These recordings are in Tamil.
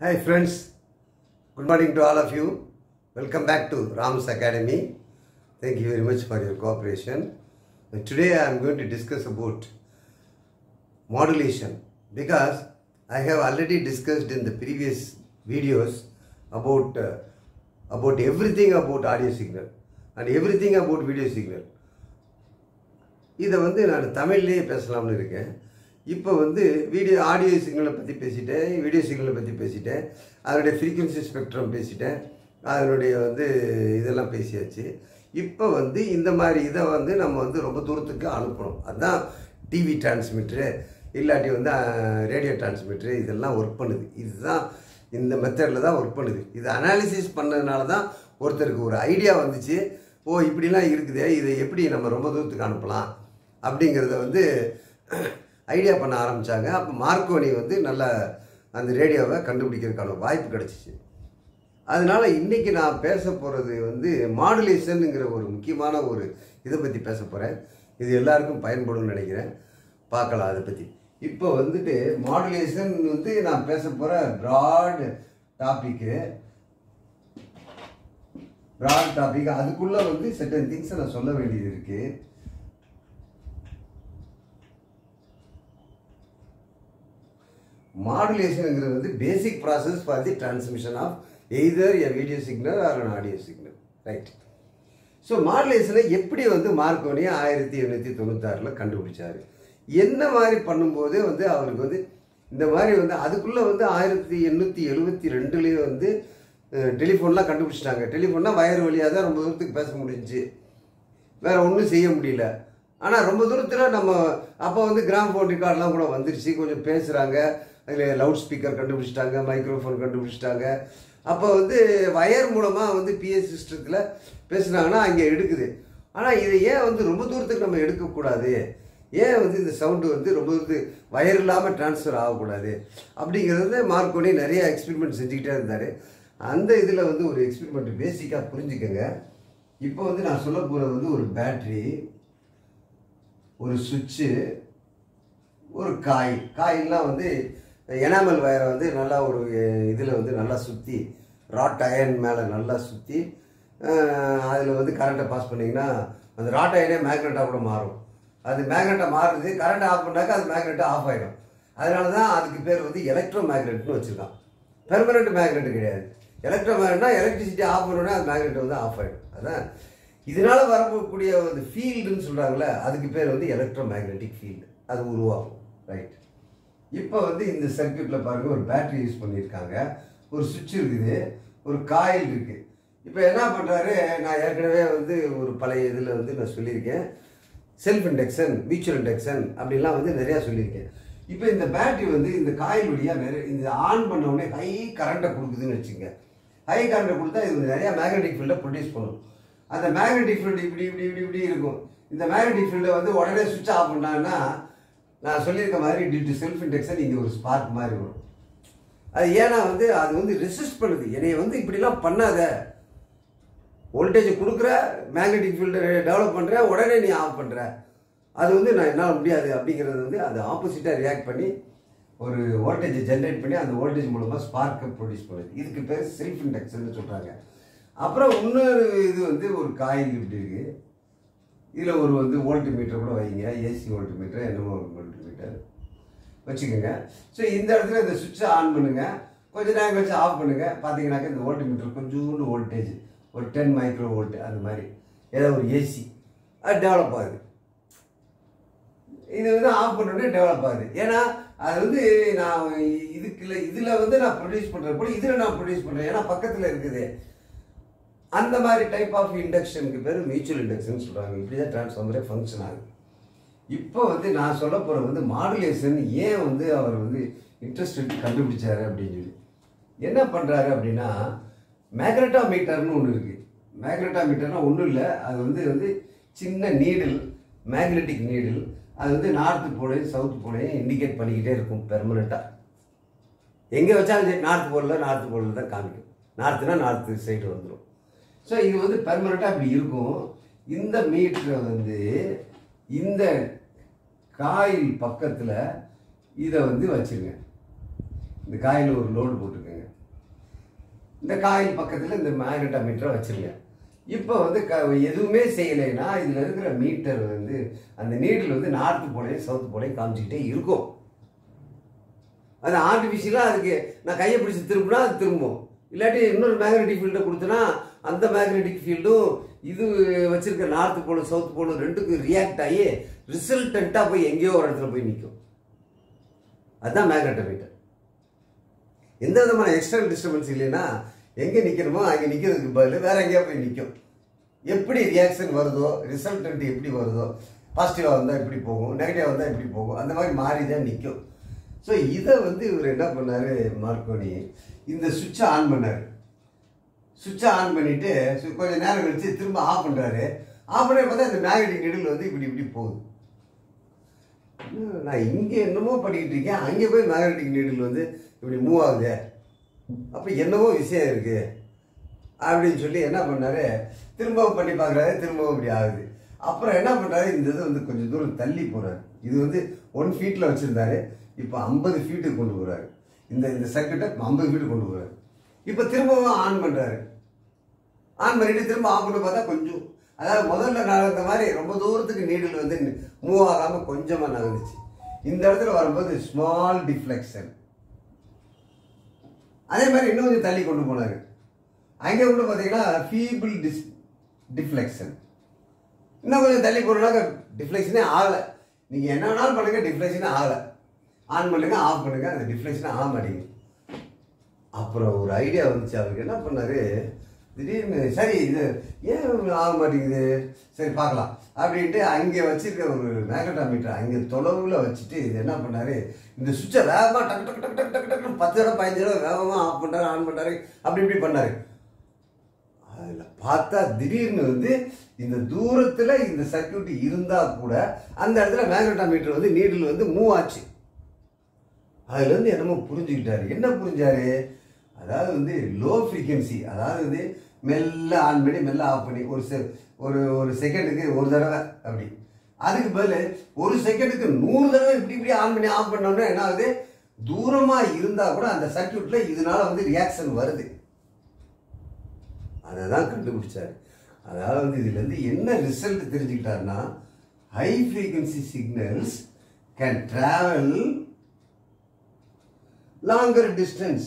Hi friends, good morning to all of you. Welcome back to Ram's Academy. Thank you very much for your cooperation. Today I am going to discuss about modulation because I have already discussed in the previous videos about everything about audio signal and everything about video signal. இதை நான் தமிழ்லேயே பேசலாம்னு இருக்கேன். இப்போ ஆடியோ சிக்னலை பற்றி பேசிட்டேன், வீடியோ சிக்னலை பற்றி பேசிட்டேன், அதனுடைய ஃப்ரீக்வன்சி ஸ்பெக்ட்ரம் பேசிட்டேன், அதனுடைய இதெல்லாம் பேசியாச்சு. இப்போ இந்த மாதிரி இதை நம்ம ரொம்ப தூரத்துக்கு அனுப்பணும். அதுதான் டிவி டிரான்ஸ்மிட்டரு இல்லாட்டி ரேடியோ டிரான்ஸ்மிட்டரு இதெல்லாம் ஒர்க் பண்ணுது. இதுதான் இந்த மெத்தடில் தான் ஒர்க் பண்ணுது. இது அனாலிசிஸ் பண்ணதுனால தான் ஒருத்தருக்கு ஒரு ஐடியா வந்துச்சு. ஓ இப்படிலாம் இருக்குது, இதை எப்படி நம்ம ரொம்ப தூரத்துக்கு அனுப்பலாம் அப்படிங்கிறத ஐடியா பண்ண ஆரம்பித்தாங்க. அப்போ மார்க்கோனி நல்லா அந்த ரேடியோவை கண்டுபிடிக்கிறதுக்கான வாய்ப்பு கிடச்சிச்சு. அதனால் இன்றைக்கி நான் பேச போகிறது மாடுலேஷனுங்கிற ஒரு முக்கியமான ஒரு இதை பற்றி பேச போகிறேன். இது எல்லாருக்கும் பயன்படும்னு நினைக்கிறேன். பார்க்கலாம் அதை பற்றி. இப்போ மாடுலேஷன் நான் பேச போகிற ப்ராட் டாபிக்கு. அதுக்குள்ளே செர்டன் திங்ஸை நான் சொல்ல வேண்டியது இருக்குது. மாடுலேஷனுங்கிறது basic process for the transmission of either a video signal or an audio signal, right? So மாடுலேஷனை எப்படி மார்க்கோனி 1896 கண்டுபிடிச்சார். என்ன மாதிரி பண்ணும்போது அவருக்கு இந்த மாதிரி அதுக்குள்ளே 1872 டெலிஃபோன்லாம் கண்டுபிடிச்சிட்டாங்க. டெலிஃபோன்னா வயர் வழியாக தான் ரொம்ப தூரத்துக்கு பேச முடிஞ்சிச்சு, வேறு ஒன்றும் செய்ய முடியல. ஆனால் ரொம்ப தூரத்தில் நம்ம அப்போ கிராம்ஃபோன் ரெக்கார்ட்லாம் கூட வந்துருச்சு, கொஞ்சம் பேசுகிறாங்க. அதில் லவுட் ஸ்பீக்கர் கண்டுபிடிச்சிட்டாங்க, மைக்ரோஃபோன் கண்டுபிடிச்சிட்டாங்க. அப்போ வயர் மூலமாக பிஎஸ் சிஸ்டத்தில் பேசுனாங்கன்னா அங்கே எடுக்குது. ஆனால் இதை ஏன் ரொம்ப தூரத்துக்கு நம்ம எடுக்கக்கூடாது, ஏன் இந்த சவுண்டு ரொம்ப தூரத்துக்கு வயர் இல்லாமல் டிரான்ஸ்ஃபர் ஆகக்கூடாது அப்படிங்கிறது மார்க்கோனி நிறைய எக்ஸ்பெரிமெண்ட் செஞ்சுக்கிட்டே இருந்தார். அந்த இதில் ஒரு எக்ஸ்பெரிமெண்ட் பேசிக்காக புரிஞ்சுக்கங்க. இப்போ நான் சொல்ல போகிறது ஒரு பேட்ரி, ஒரு சுவிட்சு, ஒரு காயில்லாம் எனாமல் வயரை நல்லா ஒரு இதில் நல்லா சுற்றி ராட் அயன் மேலே நல்லா சுற்றி அதில் கரண்ட்டை பாஸ் பண்ணிங்கன்னா அந்த ராட் அயனே மேக்னெட்டாக கூட மாறும். அது மேக்னெட்டாக மாறுறது, கரண்ட் ஆஃப் பண்ணாக்கா அது மேக்னெட்டாக ஆஃப் ஆகிடும். அதனால தான் அதுக்கு பேர் எலக்ட்ரோ மேக்னெட்னு வச்சுருக்கான். பெர்மனண்ட் மேக்னெட் கிடையாது. எலக்ட்ரோ மேக்னெட்னா எலக்ட்ரிசிட்டி ஆஃப் பண்ணோடனே அது மேக்னெட் ஆஃப் ஆகிடும். அதான் இதனால் வரக்கூடிய ஃபீல்டுன்னு சொல்கிறாங்களே, அதுக்கு பேர் எலக்ட்ரோ மேக்னெட்டிக் ஃபீல்டு, அது உருவாகும், ரைட்? இப்போ இந்த சர்க்யூட்டில் பாருங்கள், ஒரு பேட்டரி யூஸ் பண்ணியிருக்காங்க, ஒரு சுவிட்ச் இருக்குது, ஒரு காயில் இருக்குது. இப்போ என்ன பண்ணுறாரு, நான் ஏற்கனவே ஒரு பழைய இதில் நான் சொல்லியிருக்கேன், செல்ஃப் இண்டக்ஷன், மியூச்சுவல் இண்டக்ஷன் அப்படின்லாம் நிறையா சொல்லியிருக்கேன். இப்போ இந்த பேட்டரி இந்த காயில் வழியாக இந்த ஆன் பண்ண உடனே ஹை கரண்ட்டை கொடுக்குதுன்னு வச்சுங்க. ஹை கரண்ட்டை கொடுத்தா இது நிறையா மேக்னெட்டிக் ஃபீல்டை ப்ரொடியூஸ் பண்ணும். அந்த மேக்னெட்டிக் ஃபீல்டு இப்படி இப்படி இப்படி இப்படி இருக்கும். இந்த மேக்னெட்டிக் ஃபீல்டை உடனே சுவிட்ச் ஆஃப் பண்ணாங்கன்னா நான் சொல்லியிருக்க மாதிரி டியூ டு செல்ஃப் இண்டக்ஷன் இங்கே ஒரு ஸ்பார்க் மாதிரி வரும். அது ஏன்னா அது ரெசிஸ்ட் பண்ணுது, என்னை இப்படிலாம் பண்ணாத, வோல்டேஜ் கொடுக்குற, மேக்னெட்டிக் ஃபீல்டை டெவலப் பண்ணுற, உடனே நீ ஆஃப் பண்ணுற, அது நான் என்னால் முடியாது அப்படிங்கிறது அது ஆப்போசிட்டாக ரியாக்ட் பண்ணி ஒரு வோல்டேஜை ஜென்ரேட் பண்ணி அந்த வோல்டேஜ் மூலமாக ஸ்பார்க்கை ப்ரொடியூஸ் பண்ணுது. இதுக்கு பேர் செல்ஃப் இண்டக்ஷன் சொல்கிறாங்க. அப்புறம் இன்னொரு இது ஒரு காயில் இப்படி இருக்குது. இதில் ஒரு வோல்ட் மீட்டர் கூட வைங்க, ஏசி வோல்ட் மீட்டர், என்னமோ வோல்ட் மீட்டர் வச்சுக்கோங்க. ஸோ இந்த இடத்துல இந்த சுவிட்சை ஆன் பண்ணுங்கள், கொஞ்சம் நேரம் கழிச்சு ஆஃப் பண்ணுங்கள். பார்த்தீங்கன்னாக்கா இந்த வோல்ட் மீட்டர் கொஞ்சோண்டு வோல்டேஜ் ஒரு 10 மைக்ரோ வோல்ட் அந்த மாதிரி ஏதோ ஒரு ஏசி அது டெவலப் ஆகுது. இது ஆஃப் பண்ணோடனே டெவலப் ஆகுது. ஏன்னா அது நான் இதில் நான் ப்ரொடியூஸ் பண்ணுறது போல இதில் நான் ப்ரொடியூஸ் பண்ணுறேன், ஏன்னா பக்கத்தில் இருக்குது. அந்த மாதிரி டைப் ஆஃப் இண்டக்ஷனுக்கு பேர் மியூச்சுவல் இண்டக்ஷன் சொல்கிறாங்க. இப்படி தான் டிரான்ஸ்ஃபார்மரே ஃபங்க்ஷன் ஆகுது. இப்போ நான் சொல்ல போகிற மாடுலேஷன் ஏன் அவர் இன்ட்ரெஸ்ட் எடுத்து கண்டுபிடிச்சாரு அப்படின்னு சொல்லி என்ன பண்ணுறாரு அப்படின்னா, மேக்னெட்டா மீட்டர்னு ஒன்று இருக்குது. மேக்னெட்டா மீட்டர்னால் ஒன்றும் இல்லை, அது சின்ன நீடில், மேக்னெட்டிக் நீடில். அது நார்த்து போலையும் சவுத்து போலையும் இண்டிகேட் பண்ணிக்கிட்டே இருக்கும் பெர்மனெண்ட்டாக. எங்கே வச்சாலும் நார்த் போலில் தான் காமிக்கும். நார்த்துனா நார்த்து சைடு வந்துடும். ஸோ இது பெர்மனெண்ட்டாக அப்படி இருக்கும். இந்த மீட்டரை இந்த காயில் பக்கத்தில் இதை வச்சுருங்க. இந்த காயில் ஒரு லோடு போட்டுக்கோங்க. இந்த காயில் பக்கத்தில் இந்த மேக்னட்டோமீட்டரை வச்சுருங்க. இப்போ வந்து எதுவுமே செய்யலைன்னா இதில் இருக்கிற மீட்டர் வந்து அந்த நீடில் வந்து நார்த்து போலையும் சவுத்து போலையும் காமிச்சிக்கிட்டே இருக்கும். அது ஆர்டிஃபிஷியலாக அதுக்கு நான் கையை பிடிச்சி திரும்பினா அது திரும்பும். இல்லாட்டி இன்னொரு மேக்னெட்டிக் ஃபீல்டை கொடுத்தனா அந்த மேக்னெட்டிக் ஃபீல்டும் இது வச்சிருக்க நார்த்து போலும் சவுத்து போலும் ரெண்டுக்கும் ரியாக்ட் ஆகி ரிசல்டண்ட்டாக போய் எங்கேயோ ஒரு இடத்துல போய் நிற்கும். அதுதான் மேக்னட்டோமீட்டர். எந்த விதமான எக்ஸ்டர்னல் டிஸ்டர்பன்ஸ் இல்லைன்னா எங்கே நிற்கணுமோ அங்கே நிற்கிறதுக்கு பதில் வேற எங்கேயோ போய் நிற்கும். எப்படி ரியாக்ஷன் வருதோ, ரிசல்டன்ட் எப்படி வருதோ, பாசிட்டிவாக வந்தால் இப்படி போகும், நெகட்டிவாக வந்தால் இப்படி போகும், அந்த மாதிரி மாறி தான் நிற்கும். ஸோ இதை வந்து இவர் என்ன பண்ணார், மார்க்கோனி இந்த சுவிட்சை ஆன் பண்ணார். சுவிட்சை ஆன் பண்ணிவிட்டு கொஞ்சம் நேரம் கழிச்சு திரும்ப ஆஃப் பண்ணுறாரு. ஆஃப் பண்ணி பார்த்தா இந்த மேக்னெட்டிக் நீடில் வந்து இப்படி இப்படி போகுது. நான் இங்கே என்னமோ படிக்கிட்டு இருக்கேன், அங்கே போய் மேக்னெட்டிக் நீடில் வந்து இப்படி மூவ் ஆகுது, அப்போ என்னவோ விஷயம் இருக்குது அப்படின்னு சொல்லி என்ன பண்ணார், திரும்பவும் பண்ணி பார்க்குறாரு. திரும்பவும் இப்படி ஆகுது. அப்புறம் என்ன பண்ணுறாரு, இந்த இது வந்து கொஞ்சம் தூரம் தள்ளி போகிறாரு. இது வந்து 1 ஃபீட்டில் வச்சுருந்தாரு, இப்போ 50 ஃபீட்டுக்கு கொண்டு போகிறாரு. இந்த சர்க்கியூட்டை 50 ஃபீட்டுக்கு கொண்டு போகிறாரு. இப்போ திரும்பவும் ஆன் பண்ணுறாரு. ஆன் பண்ணிட்டு திரும்ப ஆஃப் பண்ணி பார்த்தா கொஞ்சம், அதாவது முதல்ல நகர்ந்த மாதிரி ரொம்ப தூரத்துக்கு நீடில் வந்து மூவ் ஆகாமல் கொஞ்சமாக நகர்ந்துச்சு. இந்த இடத்துல வரும்போது ஸ்மால் டிஃப்ளெக்ஷன். அதே மாதிரி இன்னும் கொஞ்சம் தள்ளி கொண்டு போனார். அங்கே கொண்டு பார்த்தீங்கன்னா ஃபீபிள் டிஃப்ளெக்ஷன். இன்னும் கொஞ்சம் தள்ளி போனாக்க டிஃப்ளெக்ஷனே ஆகலை. நீங்கள் என்ன வேணாலும் பண்ணுங்க, டிஃப்ளெக்ஷனே ஆகலை. ஆன் பண்ணுங்க, ஆஃப் பண்ணுங்க, அந்த டிஃப்ளெக்ஷனே ஆக மாட்டேங்குது. அப்புறம் ஒரு ஐடியா வந்துச்சு அவருக்கு. என்ன பண்ணார், திடீர்னு சரி இது ஏன் ஆக மாட்டேங்குது, சரி பார்க்கலாம் அப்படின்ட்டு அங்கே வச்சுருக்க ஒரு மேக்னட்டோமீட்டர் அங்கே தொலைவில் வச்சுட்டு இது என்ன பண்ணார், இந்த சுவிட்சை வேகமாக டக்கு டக்கு டக்கு டக்கு டக்கு டக்குன்னு 10 தடவை 15 தடவை வேகமாக ஆஃப் பண்ணுறாரு, ஆன் பண்ணுறாரு, அப்படி இப்படி பண்ணார். அதில் பார்த்தா திடீர்னு வந்து இந்த தூரத்தில் இந்த சர்க்கியூட் இருந்தால் கூட அந்த இடத்துல மேக்னட்டோமீட்டர் வந்து நீடில் வந்து மூவ் ஆச்சு. அதுலேருந்து என்னமோ புரிஞ்சுக்கிட்டாரு. என்ன புரிஞ்சாரு, அதாவது வந்து லோ ஃப்ரீக்வன்சி, அதாவது வந்து மெல்ல ஆன் பண்ணி மெல்ல ஆஃப் பண்ணி ஒரு செகண்டுக்கு ஒரு தடவை அப்படி, அதுக்கு பதில் ஒரு செகண்டுக்கு 100 தடவை இப்படி இப்படி ஆன் பண்ணி ஆஃப் பண்ணோன்னா என்ன ஆகுது, தூரமாக இருந்தால் கூட அந்த சர்க்கியூட்டில் இதனால வந்து ரியாக்ஷன் வருது. அதை தான் கண்டுபிடிச்சாரு. அதாவது வந்து இதுலேருந்து என்ன ரிசல்ட் தெரிஞ்சுக்கிட்டாருன்னா, high frequency signals can travel longer distance.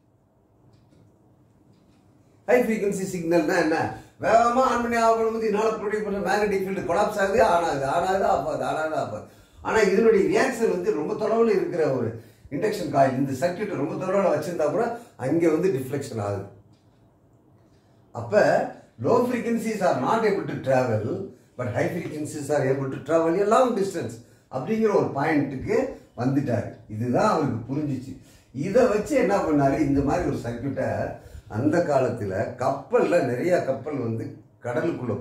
High frequency சிக்னல்னா என்ன, வேகமாக ஆன் பண்ணி ஆஃப் பண்ணும்போது இதனால் ப்ரொடியூஸ் பண்ணுற மேக்னெட்டிக் ஃபீல்டு கொலாப்ஸ் ஆகுது, ஆனாகுது, ஆனாகுது, ஆஃப் ஆகுது, ஆனாகுது, ஆஃப் ஆகுது. ஆனால் இதனுடைய ரியாக்ஷன் வந்து ரொம்ப தொலைவில் இருக்கிற ஒரு இண்டக்ஷன் காயில் இந்த சர்க்கியூட்டை ரொம்ப தொலைவில் வச்சுருந்தா கூட அங்கே வந்து டிஃப்ளெக்ஷன் ஆகுது. அப்போ low frequencies are not able to travel, but high frequencies are able to travel a long distance அப்படிங்கிற ஒரு பாயிண்ட்டுக்கு வந்துட்டார். இதுதான் அவருக்கு புரிஞ்சிச்சு. இதை வச்சு என்ன பண்ணாரு, இந்த மாதிரி ஒரு சர்க்கியூட்டை அந்த காலத்தில் கப்பலில் நிறையா கப்பல் வந்து கடலுக்குள்ளே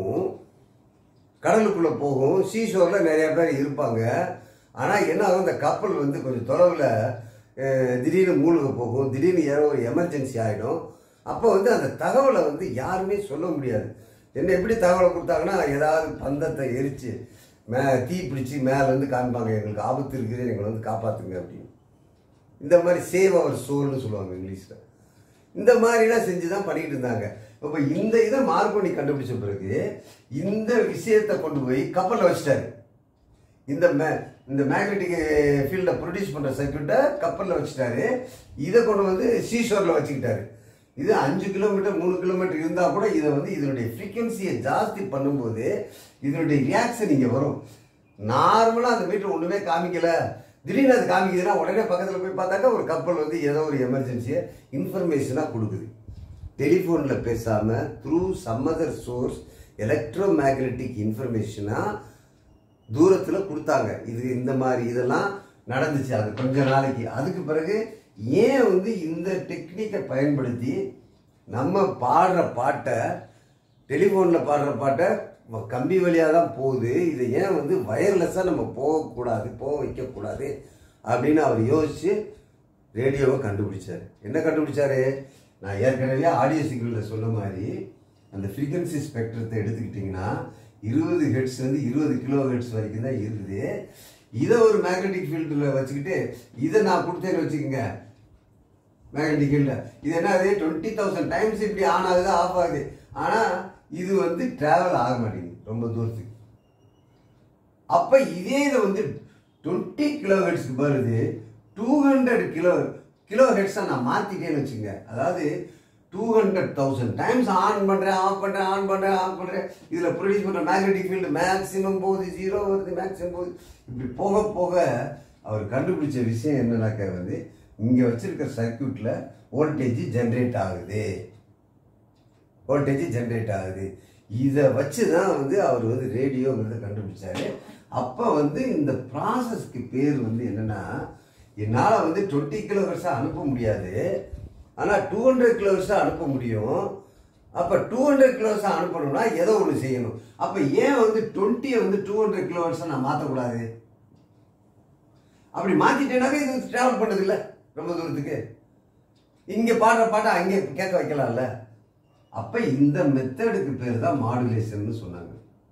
போகும், சீஷோரில் நிறையா பேர் இருப்பாங்க. ஆனால் என்ன ஆகும், இந்த கப்பல் வந்து கொஞ்சம் தொலைவில் திடீர்னு மூழ்க போகும், திடீர்னு ஏதோ ஒரு எமர்ஜென்சி ஆகிடும். அப்போ வந்து அந்த தகவலை வந்து யாருமே சொல்ல முடியாது. என்ன எப்படி தகவலை கொடுத்தாங்கன்னா, ஏதாவது பந்தத்தை எரித்து தீ பிடிச்சி மேலேருந்து காமிப்பாங்க, எங்களுக்கு ஆபத்து இருக்குது, எங்களை வந்து காப்பாற்றுங்க அப்படின்னு. இந்த மாதிரி சேவ் அவர் சோல்னு சொல்லுவாங்க இங்கிலீஷில். இந்த மாதிரிலாம் செஞ்சு தான் பண்ணிக்கிட்டு இருந்தாங்க. இப்போ இந்த இதை மார்க்கோனி கண்டுபிடிச்ச பிறகு இந்த விஷயத்தை கொண்டு போய் கப்பலில் வச்சுட்டாரு. இந்த மேக்னெட்டிக் ஃபீல்டை ப்ரொடியூஸ் பண்ணுற சர்க்கியூட்டை கப்பலில் வச்சுட்டாரு. இதை கொண்டு வந்து சீஷோரில் வச்சுக்கிட்டாரு. இது 5 கிலோமீட்டர் 3 கிலோமீட்டர் இருந்தால் கூட இதை வந்து இதனுடைய ஃப்ரீக்வன்சியை ஜாஸ்தி பண்ணும்போது இதனுடைய ரியாக்ஷன் இங்கே வரும். நார்மலாக அந்த மீட்டர் ஒன்றுமே காமிக்கல, திடீர்னு அது காமிக்குதுன்னா உடனே பக்கத்தில் போய் பார்த்தாக்கா ஒரு கப்பல் வந்து ஏதோ ஒரு எமர்ஜென்சியை இன்ஃபர்மேஷனாக கொடுக்குது. டெலிஃபோனில் பேசாமல் through some other source electromagnetic இன்ஃபர்மேஷனாக தூரத்தில் கொடுத்தாங்க. இது இந்த மாதிரி இதெல்லாம் நடந்துச்சு அது கொஞ்ச நாளைக்கு. அதுக்கு பிறகு ஏன் வந்து இந்த டெக்னிக்கை பயன்படுத்தி நம்ம பாடுற பாட்டை, டெலிஃபோனில் பாடுற பாட்டை கம்பி வழியாக தான் போகுது, இதை ஏன் வந்து வயர்லெஸ்ஸாக நம்ம போக வைக்கக்கூடாது அப்படின்னு அவர் யோசித்து ரேடியோவை கண்டுபிடிச்சார். என்ன கண்டுபிடிச்சாரு, நான் ஏற்கனவே ஆடியோ சிக்னலில் சொன்ன மாதிரி அந்த ஃப்ரீக்வன்சி ஸ்பெக்ட்ரத்தை எடுத்துக்கிட்டிங்கன்னா 20 ஹெர்ட்ஸ்லேருந்து 20 கிலோ ஹெர்ட்ஸ் வரைக்கும் தான் இருக்குது. இதை ஒரு மேக்னெட்டிக் ஃபீல்டில் வச்சுக்கிட்டு இதை நான் கொடுத்தேன்னு வச்சுக்கோங்க, மேக்னெட்டிக் ஃபீல்டு. இது என்னது 20,000 டைம்ஸ் இப்படி ஆன் ஆகுது ஆஃப் ஆகுது. ஆனால் இது வந்து டிராவல் ஆக மாட்டேங்குது ரொம்ப தூரத்துக்கு. அப்போ இதே இதை வந்து 20 கிலோஹெர்ட்ஸ்க்கு வருது 200 கிலோஹெர்ட்ஸாக நான் மாற்றிட்டேன்னு வச்சுங்க. அதாவது 200,000 டைம்ஸ் ஆன் பண்ணுறேன் ஆஃப் பண்ணுறேன். இதில் ப்ரொடியூஸ் பண்ணுற மேக்னெட்டிக் ஃபீல்டு மேக்ஸிமம் போகுது, 0 வருது, மேக்ஸிமம் போகுது. இப்படி போக போக அவர் கண்டுபிடிச்ச விஷயம் என்னன்னாக்கா வந்து இங்கே வச்சிருக்கிற சர்க்கியூட்டில் வோல்டேஜ் ஜென்ரேட் ஆகுது. இதை வச்சு தான் வந்து அவர் வந்து ரேடியோங்கிறத கண்டுபிடிச்சாரு. அப்போ வந்து இந்த ப்ராசஸ்க்கு பேர் வந்து என்னன்னா, என்னால் வந்து 20 கிலோஹெர்ட்ஸாக அனுப்ப முடியாது, ஆனால் 200 கிலோஹெர்ட்ஸாக அனுப்ப முடியும். அப்போ 200 கிலோஹெர்ட்ஸாக அனுப்பணும்னா ஏதோ ஒன்று செய்யணும். அப்போ ஏன் வந்து 20 வந்து 200 கிலோஹெர்ட்ஸாக நான் மாற்றக்கூடாது? அப்படி மாற்றிட்டேனாவே இது ட்ராவல் பண்ணது இல்லை ரொம்ப தூரத்துக்கு. இங்கே பாடுற பாட்டை அங்கே கேட்க வைக்கலாம்ல. அப்போ இந்த மெத்தடுக்கு பேர் தான் மாடுலேஷன் சொன்னாங்க.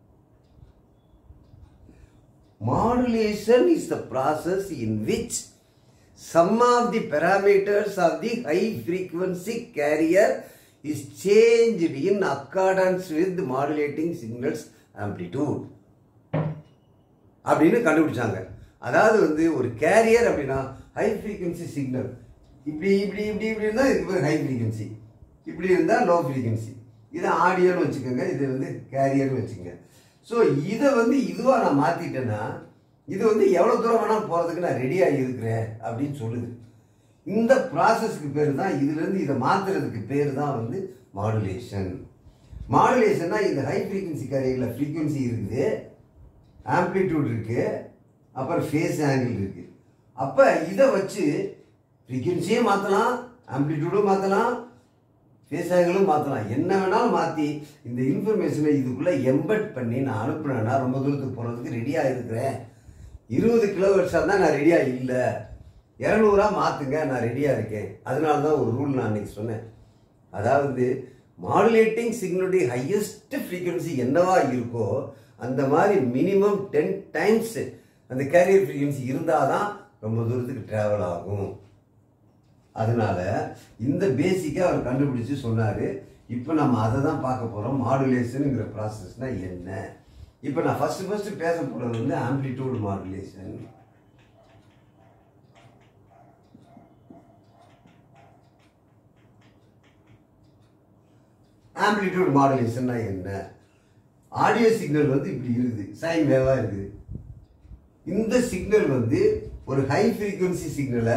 Modulation is the process in which some of the parameters of the high frequency carrier is changed in accordance with the modulating signal's amplitude. அப்படின்னு கண்டுபிடிச்சாங்க. அதாவது வந்து ஒரு கேரியர் அப்படின்னா ஹை ஃப்ரீக்வன்சி சிக்னல் இப்படி இருந்தால் இதுக்கு பேர் ஹை ஃப்ரீக்வன்சி, இப்படி இருந்தால் லோ ஃப்ரீக்வன்சி. இதை ஆடியோன்னு வச்சுக்கோங்க, இது வந்து கேரியர்னு வச்சுக்கோங்க. ஸோ இதை வந்து இதுவாக நான் மாற்றிட்டேன்னா இது வந்து எவ்வளோ தூரம் வேணாலும் போகிறதுக்கு நான் ரெடியாக இருக்கிறேன் அப்படின்னு சொல்லுது. இந்த ப்ராசஸ்க்கு பேர் தான், இதுலேருந்து இதை மாற்றுறதுக்கு பேர் தான் வந்து மாடுலேஷன். மாடுலேஷன்னா இந்த ஹை ஃப்ரீக்வன்சி கேரியரில் ஃப்ரீக்வன்சி இருக்குது, ஆம்ப்ளிடியூட் இருக்குது, அப்புறம் ஃபேஸ் ஆங்கிள் இருக்குது. அப்போ இதை வச்சு ஃப்ரீக்வன்சியே மாற்றலாம், ஆம்ப்ளிடியூடும் மாற்றலாம், ஃபேஸ் ஆங்கிளும் மாற்றலாம், என்ன வேணாலும் மாற்றி இந்த இன்ஃபர்மேஷனை இதுக்குள்ளே எம்பெட் பண்ணி நான் அனுப்புனேன்னா ரொம்ப தூரத்துக்கு போகிறதுக்கு ரெடியாக இருக்கிறேன். 20 கிலோஹெர்ட்ஸாக தான் நான் ரெடியாக இல்லை, 200 மாற்றுங்க நான் ரெடியாக இருக்கேன். அதனால தான் ஒரு ரூல் நான் அன்றைக்கி சொன்னேன். அதாவது மாடுலேட்டிங் சிக்னலுடைய ஹையஸ்ட் ஃப்ரீக்வன்சி என்னவா இருக்கோ அந்த மாதிரி மினிமம் 10 டைம்ஸ் அந்த கேரியர் ஃப்ரீக்வன்சி இருந்தால் தான் ரொம்ப தூரத்துக்கு ட்ராவல் ஆகும். அதனால இந்த பேசிக்காக அவர் கண்டுபிடிச்சு சொன்னார். இப்போ நம்ம அதை தான் பார்க்க போகிறோம். மாடுலேஷனுங்கிற ப்ராசஸ்னால் என்ன? இப்போ நான் ஃபஸ்ட்டு பேச போகிறது வந்து ஆம்ப்ளிடியூட் மாடுலேஷன். ஆம்ப்ளிடியூட் மாடுலேஷன்னா என்ன? ஆடியோ சிக்னல் வந்து இப்படி இருக்குது, சைன் வேவாக இருக்குது. இந்த சிக்னல் வந்து ஒரு ஹை ஃப்ரீக்வன்சி சிக்னலை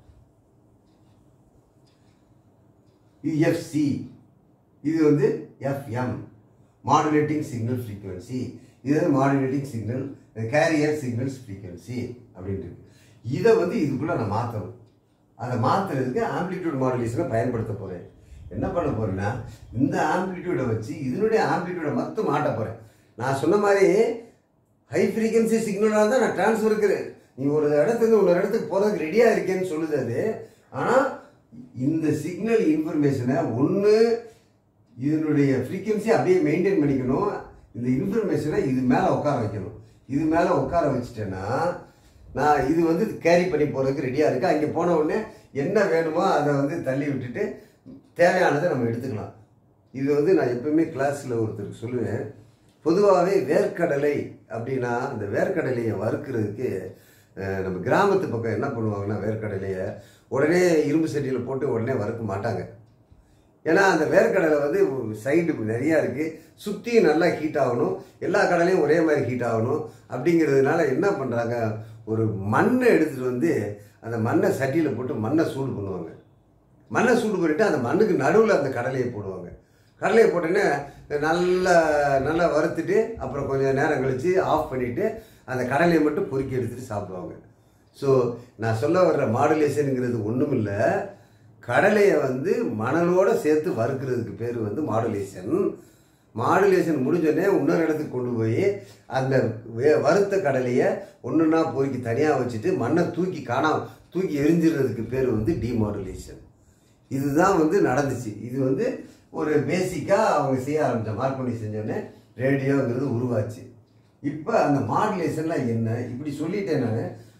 எஃப்சி, இது வந்து எஃப்எம் மாடுலேட்டிங் சிக்னல் ஃப்ரீக்வன்சி, இது வந்து modulating signal carrier signals frequency அப்படின்ட்டு. இதை வந்து இதுக்குள்ளே நான் மாற்றணும். அதை மாற்றுறதுக்கு ஆம்ப்ளிடியூட் மாடுலேஷனை பயன்படுத்த போகிறேன். என்ன பண்ண போகிறேன்னா, இந்த ஆம்ப்ளிடியூடை வச்சு இதனுடைய ஆம்ப்ளிடியூடை மட்டும் மாட்ட போகிறேன். நான் சொன்ன மாதிரி ஹை ஃப்ரீக்வன்சி சிக்னலாக தான் நான் டிரான்ஸ்ஃபருக்கு, நீ ஒரு இடத்துக்கு இன்னொரு இடத்துக்கு போகிறதுக்கு ரெடியாக இருக்கேன்னு சொல்லுது அது. ஆனால் இந்த சிக்னல் இன்ஃபர்மேஷனை ஒன்று இதனுடைய ஃப்ரீக்வன்சி அப்படியே மெயின்டைன் பண்ணிக்கணும், இந்த இன்ஃபர்மேஷனை இது மேலே உட்கார வைக்கணும். இது மேலே உட்கார வச்சுட்டேன்னா நான் இது வந்து கேரி பண்ணி போகிறதுக்கு ரெடியாக இருக்குது. அங்கே போன உடனே என்ன வேணுமோ அதை வந்து தள்ளி விட்டுட்டு தேவையானதை நம்ம எடுத்துக்கலாம். இது வந்து நான் எப்பவுமே கிளாஸில் ஒருத்தருக்கு சொல்லுவேன். பொதுவாகவே வேர்க்கடலை அப்படின்னா அந்த வேர்க்கடலையை வறுக்கிறதுக்கு நம்ம கிராமத்து பக்கம் என்ன பண்ணுவாங்கன்னா, வேர்க்கடலையை உடனே இரும்பு சட்டியில் போட்டு உடனே வறுக்க மாட்டாங்க. ஏன்னா அந்த வேர்க்கடலை வந்து சைடு நிறையா இருக்குது, சுற்றியும் நல்லா ஹீட் ஆகணும், எல்லா கடலையும் ஒரே மாதிரி ஹீட் ஆகணும். அப்படிங்கிறதுனால என்ன பண்ணுறாங்க, ஒரு மண்ணை எடுத்துகிட்டு வந்து அந்த மண்ணை சட்டியில் போட்டு மண்ணை சூடு பண்ணுவாங்க. மண்ணை சூடு பண்ணிவிட்டு அந்த மண்ணுக்கு நடுவில் அந்த கடலையை போடுவாங்க. கடலையை போட்டோன்னே நல்லா வறுத்துட்டு அப்புறம் கொஞ்சம் நேரம் கழித்து ஆஃப் பண்ணிவிட்டு அந்த கடலையை மட்டும் பொறுக்கி எடுத்துகிட்டு சாப்பிடுவாங்க. ஸோ நான் சொல்ல வர்ற மாடுலேஷனுங்கிறது ஒன்றும் இல்லை, கடலையை வந்து மணலோடு சேர்த்து வறுக்கிறதுக்கு பேர் வந்து மாடுலேஷன். மாடுலேஷன் முடிஞ்சோடனே இன்னொரு இடத்துக்கு கொண்டு போய் அந்த வறுத்த கடலையை ஒன்றுன்னா பொறுக்கி தனியாக வச்சுட்டு மண்ணை தூக்கி எரிஞ்சிடுறதுக்கு பேர் வந்து டிமாடுலேஷன். இதுதான் வந்து நடந்துச்சு. இது வந்து ஒரு பேசிக்காக அவங்க செய்ய ஆரம்பித்த மார்க்கோனி செஞ்சோடனே ரேடியோங்கிறது உருவாச்சு. இப்போ அந்த மாடுலேஷன்லாம் என்ன இப்படி சொல்லிட்டேன் நான்.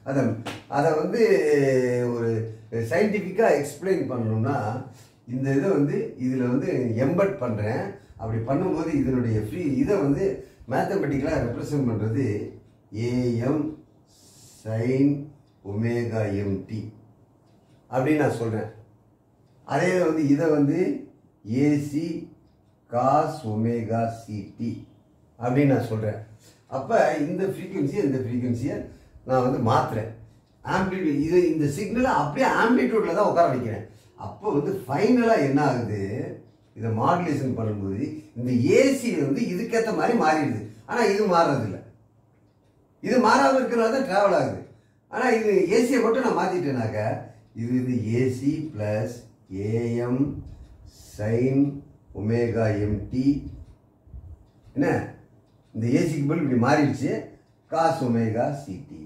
அதை வந்து ஒரு சயின்டிஃபிக்காக எக்ஸ்பிளைன் பண்ணணும்னா இந்த இதை வந்து இதில் வந்து எம்பட் பண்ணுறேன். அப்படி பண்ணும்போது இதனுடைய இதை வந்து மேத்தமெட்டிக்கலாக ரெப்ரசன்ட் பண்ணுறது ஏஎம் சைன் ஒமேகா எம்டி அப்படின்னு நான் சொல்கிறேன். அதே வந்து இதை வந்து ஏசி காஸ் ஒமேகா சிடி அப்படின்னு நான் சொல்கிறேன். அப்போ இந்த ஃப்ரீக்குவன்சியை நான் வந்து மாற்றுறேன். ஆம்பிளிடியூட் இந்த சிக்னலை அப்படியே ஆம்பிளிடியூடில் தான் உட்கார வைக்கிறேன். அப்போ வந்து ஃபைனலாக என்ன ஆகுது, இதை மாடுலேஷன் பண்ணும்போது இந்த ஏசி வந்து இதுக்கேற்ற மாதிரி மாறிடுது. ஆனால் இது மாறுறதில்லை. இது மாறாமல் இருக்கிறனால தான் ட்ராவல் ஆகுது. ஆனால் இது ஏசியை மட்டும் நான் மாற்றிட்டேனாக்க இது AC plus AM sine omega MT என்ன, இந்த ஏசிக்கு பதில் இப்படி மாறிடுச்சு, காஸ் ஒமேகா சிடி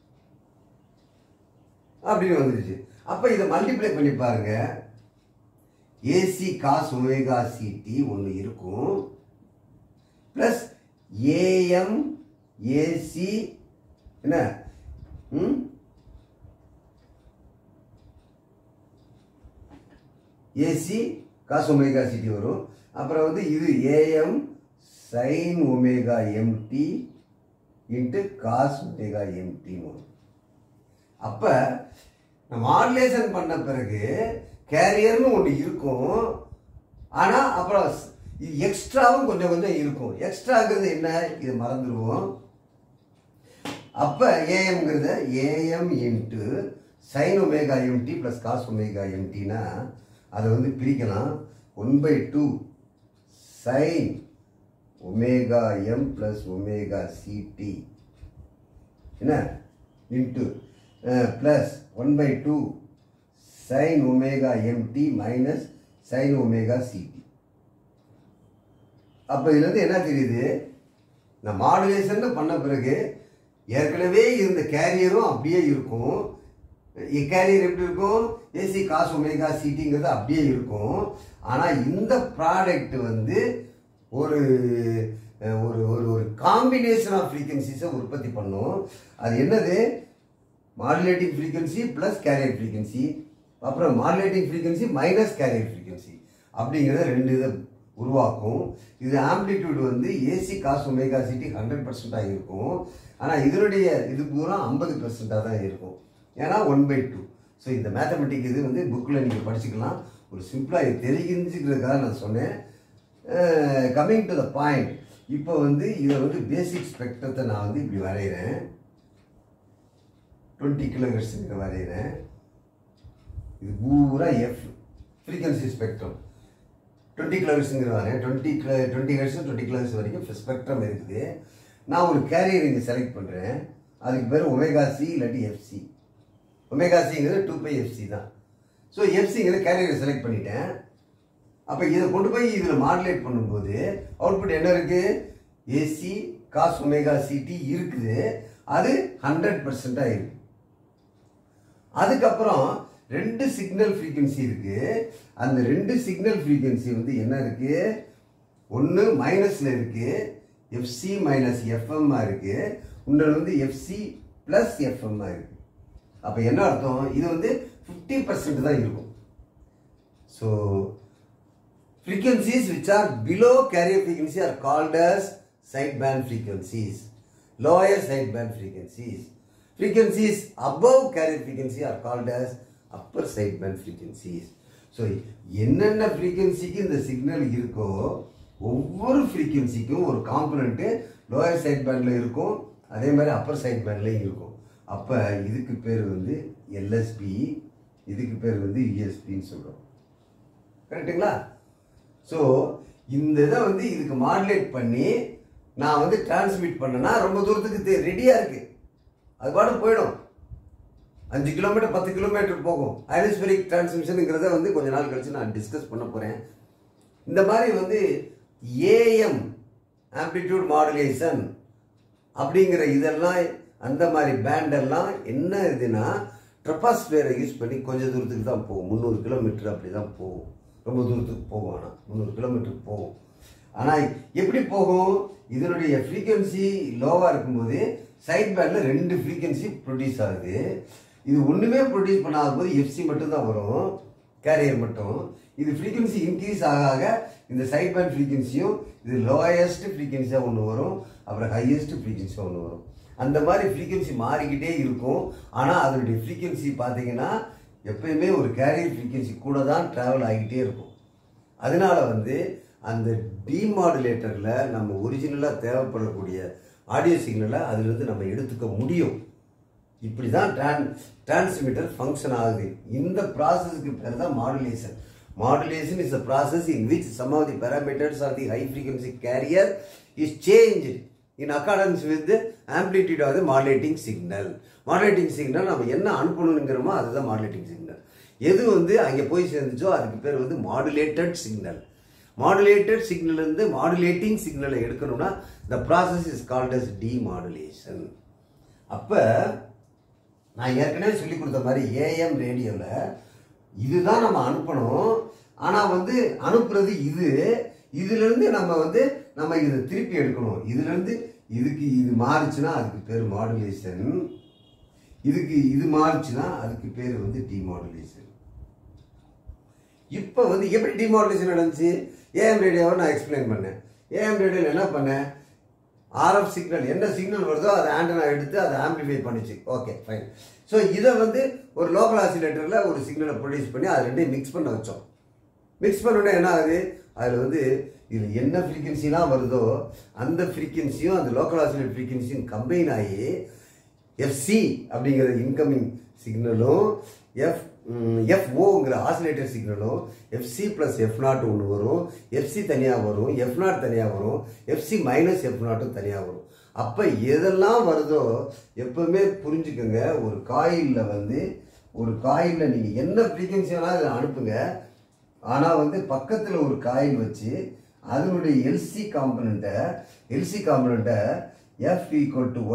அப்படின்னு வந்துடுச்சு. அப்போ இதை மல்டிப்ளை பண்ணி பாருங்க. ஏசி காஸ் ஒமேகா சிடி ஒன்று இருக்கும், பிளஸ் ஏஎம் ஏசி என்ன ஏசி காஸ் ஒமேகா சிடி வரும். அப்புறம் வந்து இது AM sine omega MT into cos omega எம்டின்னு வரும். அப்போ நான் மாடுலேஷன் பண்ண பிறகு கேரியர்னு ஒன்று இருக்கும். ஆனால் அப்புறம் இது எக்ஸ்ட்ராவும் கொஞ்சம் கொஞ்சம் இருக்கும். எக்ஸ்ட்ராங்கிறது என்ன, இது மறந்துடுவோம். அப்போ ஏஎம்ங்கிறத AM into sine omega MT plus cos omega எம்டினா அதை வந்து பிரிக்கலாம். 1/2 sine omega M plus omega CT என்ன into plus 1/2 sine omega MT minus sine omega CT. அப்போ இதுலேருந்து என்ன தெரியுது, நான் மாடுலேஷன் பண்ண பிறகு ஏற்கனவே இருந்த கேரியரும் அப்படியே இருக்கும். கேரியர் எப்படி இருக்கும், ஏசி காஸ் ஒமேகா சிட்டிங்கிறது அப்படியே இருக்கும். ஆனால் இந்த ப்ராடக்ட் வந்து ஒரு ஒரு ஒரு காம்பினேஷன் ஆஃப் ஃப்ரீக்வன்சிஸை உற்பத்தி பண்ணும். அது என்னது, modulating frequency plus carrier frequency, அப்புறம் modulating frequency minus carrier frequency அப்படிங்கிறத ரெண்டு இதை உருவாக்கும். இது ஆம்பிளிடியூட் வந்து ஏசி காஸ் ஒமேகா சிட்டி 100% இருக்கும். ஆனால் இதனுடைய இது பூரா 50% தான் இருக்கும். ஏன்னா 1/2. ஸோ இந்த மேத்தமெட்டிக் இது வந்து புக்கில் நீங்கள் படிச்சுக்கலாம். ஒரு சிம்பிளாக இது தெரிஞ்சுக்கிறதுக்காக நான் சொன்னேன். கம்மிங் டு த பாயிண்ட், இப்போ வந்து இதை வந்து பேசிக் ஸ்பெக்ட்ரத்தை நான் வந்து இப்படி வரைகிறேன். 20 kHz வரைகிறேன். இது பூரா எஃப் ஃப்ரீக்வன்சி ஸ்பெக்ட்ரம். 20 kHz வரேன். 20 Hz 20 kHz வரைக்கும் ஸ்பெக்ட்ரம் இருக்குது. நான் ஒரு கேரியர் இங்கே செலக்ட் பண்ணுறேன். அதுக்கு பேர் ஒமேகா சி இல்லாட்டி எஃப்சி. ஒமேகா சிங்கிறது 2πfc தான். ஸோ எஃப்சிங்கிறது கேரியரை செலக்ட் பண்ணிட்டேன். அப்போ இதை கொண்டு போய் இதில் மாடுலேட் பண்ணும்போது அவுட்புட் என்ன இருக்குது, ஏசி காஸ் ஒமேகா சிடி இருக்குது. அது 100% இருக்கு. அதுக்கப்புறம் 2 சிக்னல் ஃப்ரீக்வன்சி இருக்கு. அந்த 2 சிக்னல் ஃப்ரீக்வன்சி வந்து என்ன இருக்கு, ஒன்று மைனஸில் இருக்கு, எஃப்சி மைனஸ் எஃப்எம்மா இருக்கு. இன்னொன்று வந்து எஃப்சி ப்ளஸ் எஃப்எம்மா இருக்கு. அப்போ என்ன அர்த்தம், இது வந்து 50% தான் இருக்கும். So frequencies which are below carrier frequency are called as sideband frequencies. Lower sideband frequencies. Frequencies above carrier frequency are called as upper sideband frequencies. So என்னென்ன ஃப்ரீக்வன்சிக்கு இந்த சிக்னல் இருக்கோ ஒவ்வொரு ஃப்ரீக்வன்சிக்கும் ஒரு காம்பனண்ட்டு லோயர் சைட் பேண்டில் இருக்கும், அதே மாதிரி அப்பர் சைட் பேண்ட்லையும் இருக்கும். அப்போ இதுக்கு பேர் வந்து எல்எஸ்பி, இதுக்கு பேர் வந்து யூஎஸ்பின்னு சொல்கிறோம். கரெக்டுங்களா? ஸோ இந்த இதை வந்து இதுக்கு மாடுலேட் பண்ணி நான் வந்து டிரான்ஸ்மிட் பண்ணேன்னா ரொம்ப தூரத்துக்கு ரெடியாக இருக்குது. அது பாட்டு போயிடும். 5 கிலோமீட்டர் 10 கிலோமீட்டர் போகும். ஐரிஸ்பெரிக் டிரான்ஸ்மிஷனுங்கிறத வந்து கொஞ்ச நாள் கழிச்சு நான் டிஸ்கஸ் பண்ண போகிறேன். இந்த மாதிரி வந்து ஏஎம் ஆம்பிளிடியூட் மாடுலேஷன் அப்படிங்கிற இதெல்லாம் அந்த மாதிரி பேண்டெல்லாம் என்ன இதுன்னா ட்ரபாஸ்பியரை யூஸ் பண்ணி கொஞ்சம் தூரத்துக்கு தான் போகும். 300 கிலோமீட்டர் அப்படி தான் போகும். ரொம்ப தூரத்துக்கு போகும். ஆனால் 300 கிலோமீட்டருக்கு போகும். ஆனால் எப்படி போகும், இதனுடைய ஃப்ரீக்வன்சி லோவாக இருக்கும்போது சைட் பேண்டில் 2 ஃப்ரீக்வன்சி ப்ரொடியூஸ் ஆகுது. இது ஒன்றுமே ப்ரொடியூஸ் பண்ணாத போது எஃப்சி மட்டும்தான் வரும், கேரியர் மட்டும். இது ஃப்ரீக்வன்சி இன்க்ரீஸ் ஆக இந்த சைட் பேண்ட் ஃப்ரீக்வன்சியும் இது லோயஸ்ட் ஃப்ரீக்வன்சியாக ஒன்று வரும், அப்புறம் ஹையஸ்ட் ஃப்ரீக்வன்சியாக ஒன்று வரும். அந்த மாதிரி ஃப்ரீக்வன்சி மாறிக்கிட்டே இருக்கும். ஆனால் அதனுடைய ஃப்ரீக்வன்சி பார்த்தீங்கன்னா எப்பயுமே ஒரு கேரியர் ஃப்ரீக்வன்சி கூட தான் ட்ராவல் ஆகிக்கிட்டே இருக்கும். அதனால அந்த டிமாடுலேட்டரில் நம்ம ஒரிஜினலாக தேவைப்படக்கூடிய ஆடியோ சிக்னலை அதிலிருந்து நம்ம எடுத்துக்க முடியும். இப்படி தான் டிரான்ஸ்மிட்டர் ஃபங்க்ஷன் ஆகுது. இந்த ப்ராசஸ்க்கு பேர் தான் modulation. Modulation is a process in which some of the parameters of the high frequency carrier is changed in accordance with the amplitude of the modulating signal. Modulating signal நம்ம என்ன அனுப்பணும்ங்கறோமோ அதுதான் modulating signal. எது அங்க போய் சேர்ந்துச்சோ அதுக்கு பேர் modulated signal. Modulated signal இருந்து modulating signal எடுக்கணும்னா the process is called as demodulation. அப்ப நான் ஏற்கனவே சொல்லி கொடுத்த மாதிரி AM ரேடியோல இதுதான் நம்ம அனுப்பணும். ஆனா அனுப்புறது இதுல இருந்து நம்ம இதை திருப்பி எடுக்கணும். இதுல இருந்து இதுக்கு இது மாறுச்சுன்னா அதுக்கு பேர் மாடுலேஷன், இதுக்கு இது மாறுச்சுன்னா அதுக்கு பேர் டிமாடுலேஷன். இப்ப எப்படி டிமாடுலேஷன் நடந்துச்சு? ஏஎம் ரேடியோவை நான் எக்ஸ்பிளைன் பண்ணேன். ஏஎம் ரேடியோவில் என்ன பண்ணேன்? ஆர்எஃப் சிக்னல் என்ன சிக்னல் வருதோ அதை ஆண்டனா எடுத்து அதை ஆம்பிளிஃபை பண்ணிச்சு. Okay fine. ஸோ இதை ஒரு லோக்கல் ஆசிலேட்டரில் ஒரு சிக்னலை ப்ரொடியூஸ் பண்ணி அதை ரெண்டையும் மிக்ஸ் பண்ண வச்சோம். மிக்ஸ் பண்ணோன்னே என்ன ஆகுது? அதில் இது என்ன ஃப்ரீக்வன்சிலாம் வருதோ அந்த ஃப்ரீக்வன்சியும் அந்த லோக்கல் ஆசிலேட் ஃப்ரீக்வன்சியும் கம்பைன் ஆகி எஃப்சி அப்படிங்கிற இன்கமிங் சிக்னலும் எஃப்ஓங்கிற ஆசிலேட்டர் சிக்னலும் எஃப்சி ப்ளஸ் எஃப்0 ஒன்று வரும், எஃப்சி தனியாக வரும், எஃப்0 தனியாக வரும், எஃப்சி மைனஸ் எஃப்0 தனியாக வரும். அப்போ எதெல்லாம் வருதோ எப்பவுமே புரிஞ்சுக்கோங்க, ஒரு காயிலில் நீங்கள் என்ன ஃப்ரீக்வன்சி வேணாலும் இதில் அனுப்புங்க. ஆனால் பக்கத்தில் ஒரு காயில் வச்சு அதனுடைய எல்சி காம்பனண்ட்டை எஃப் ஈக்குவல் டு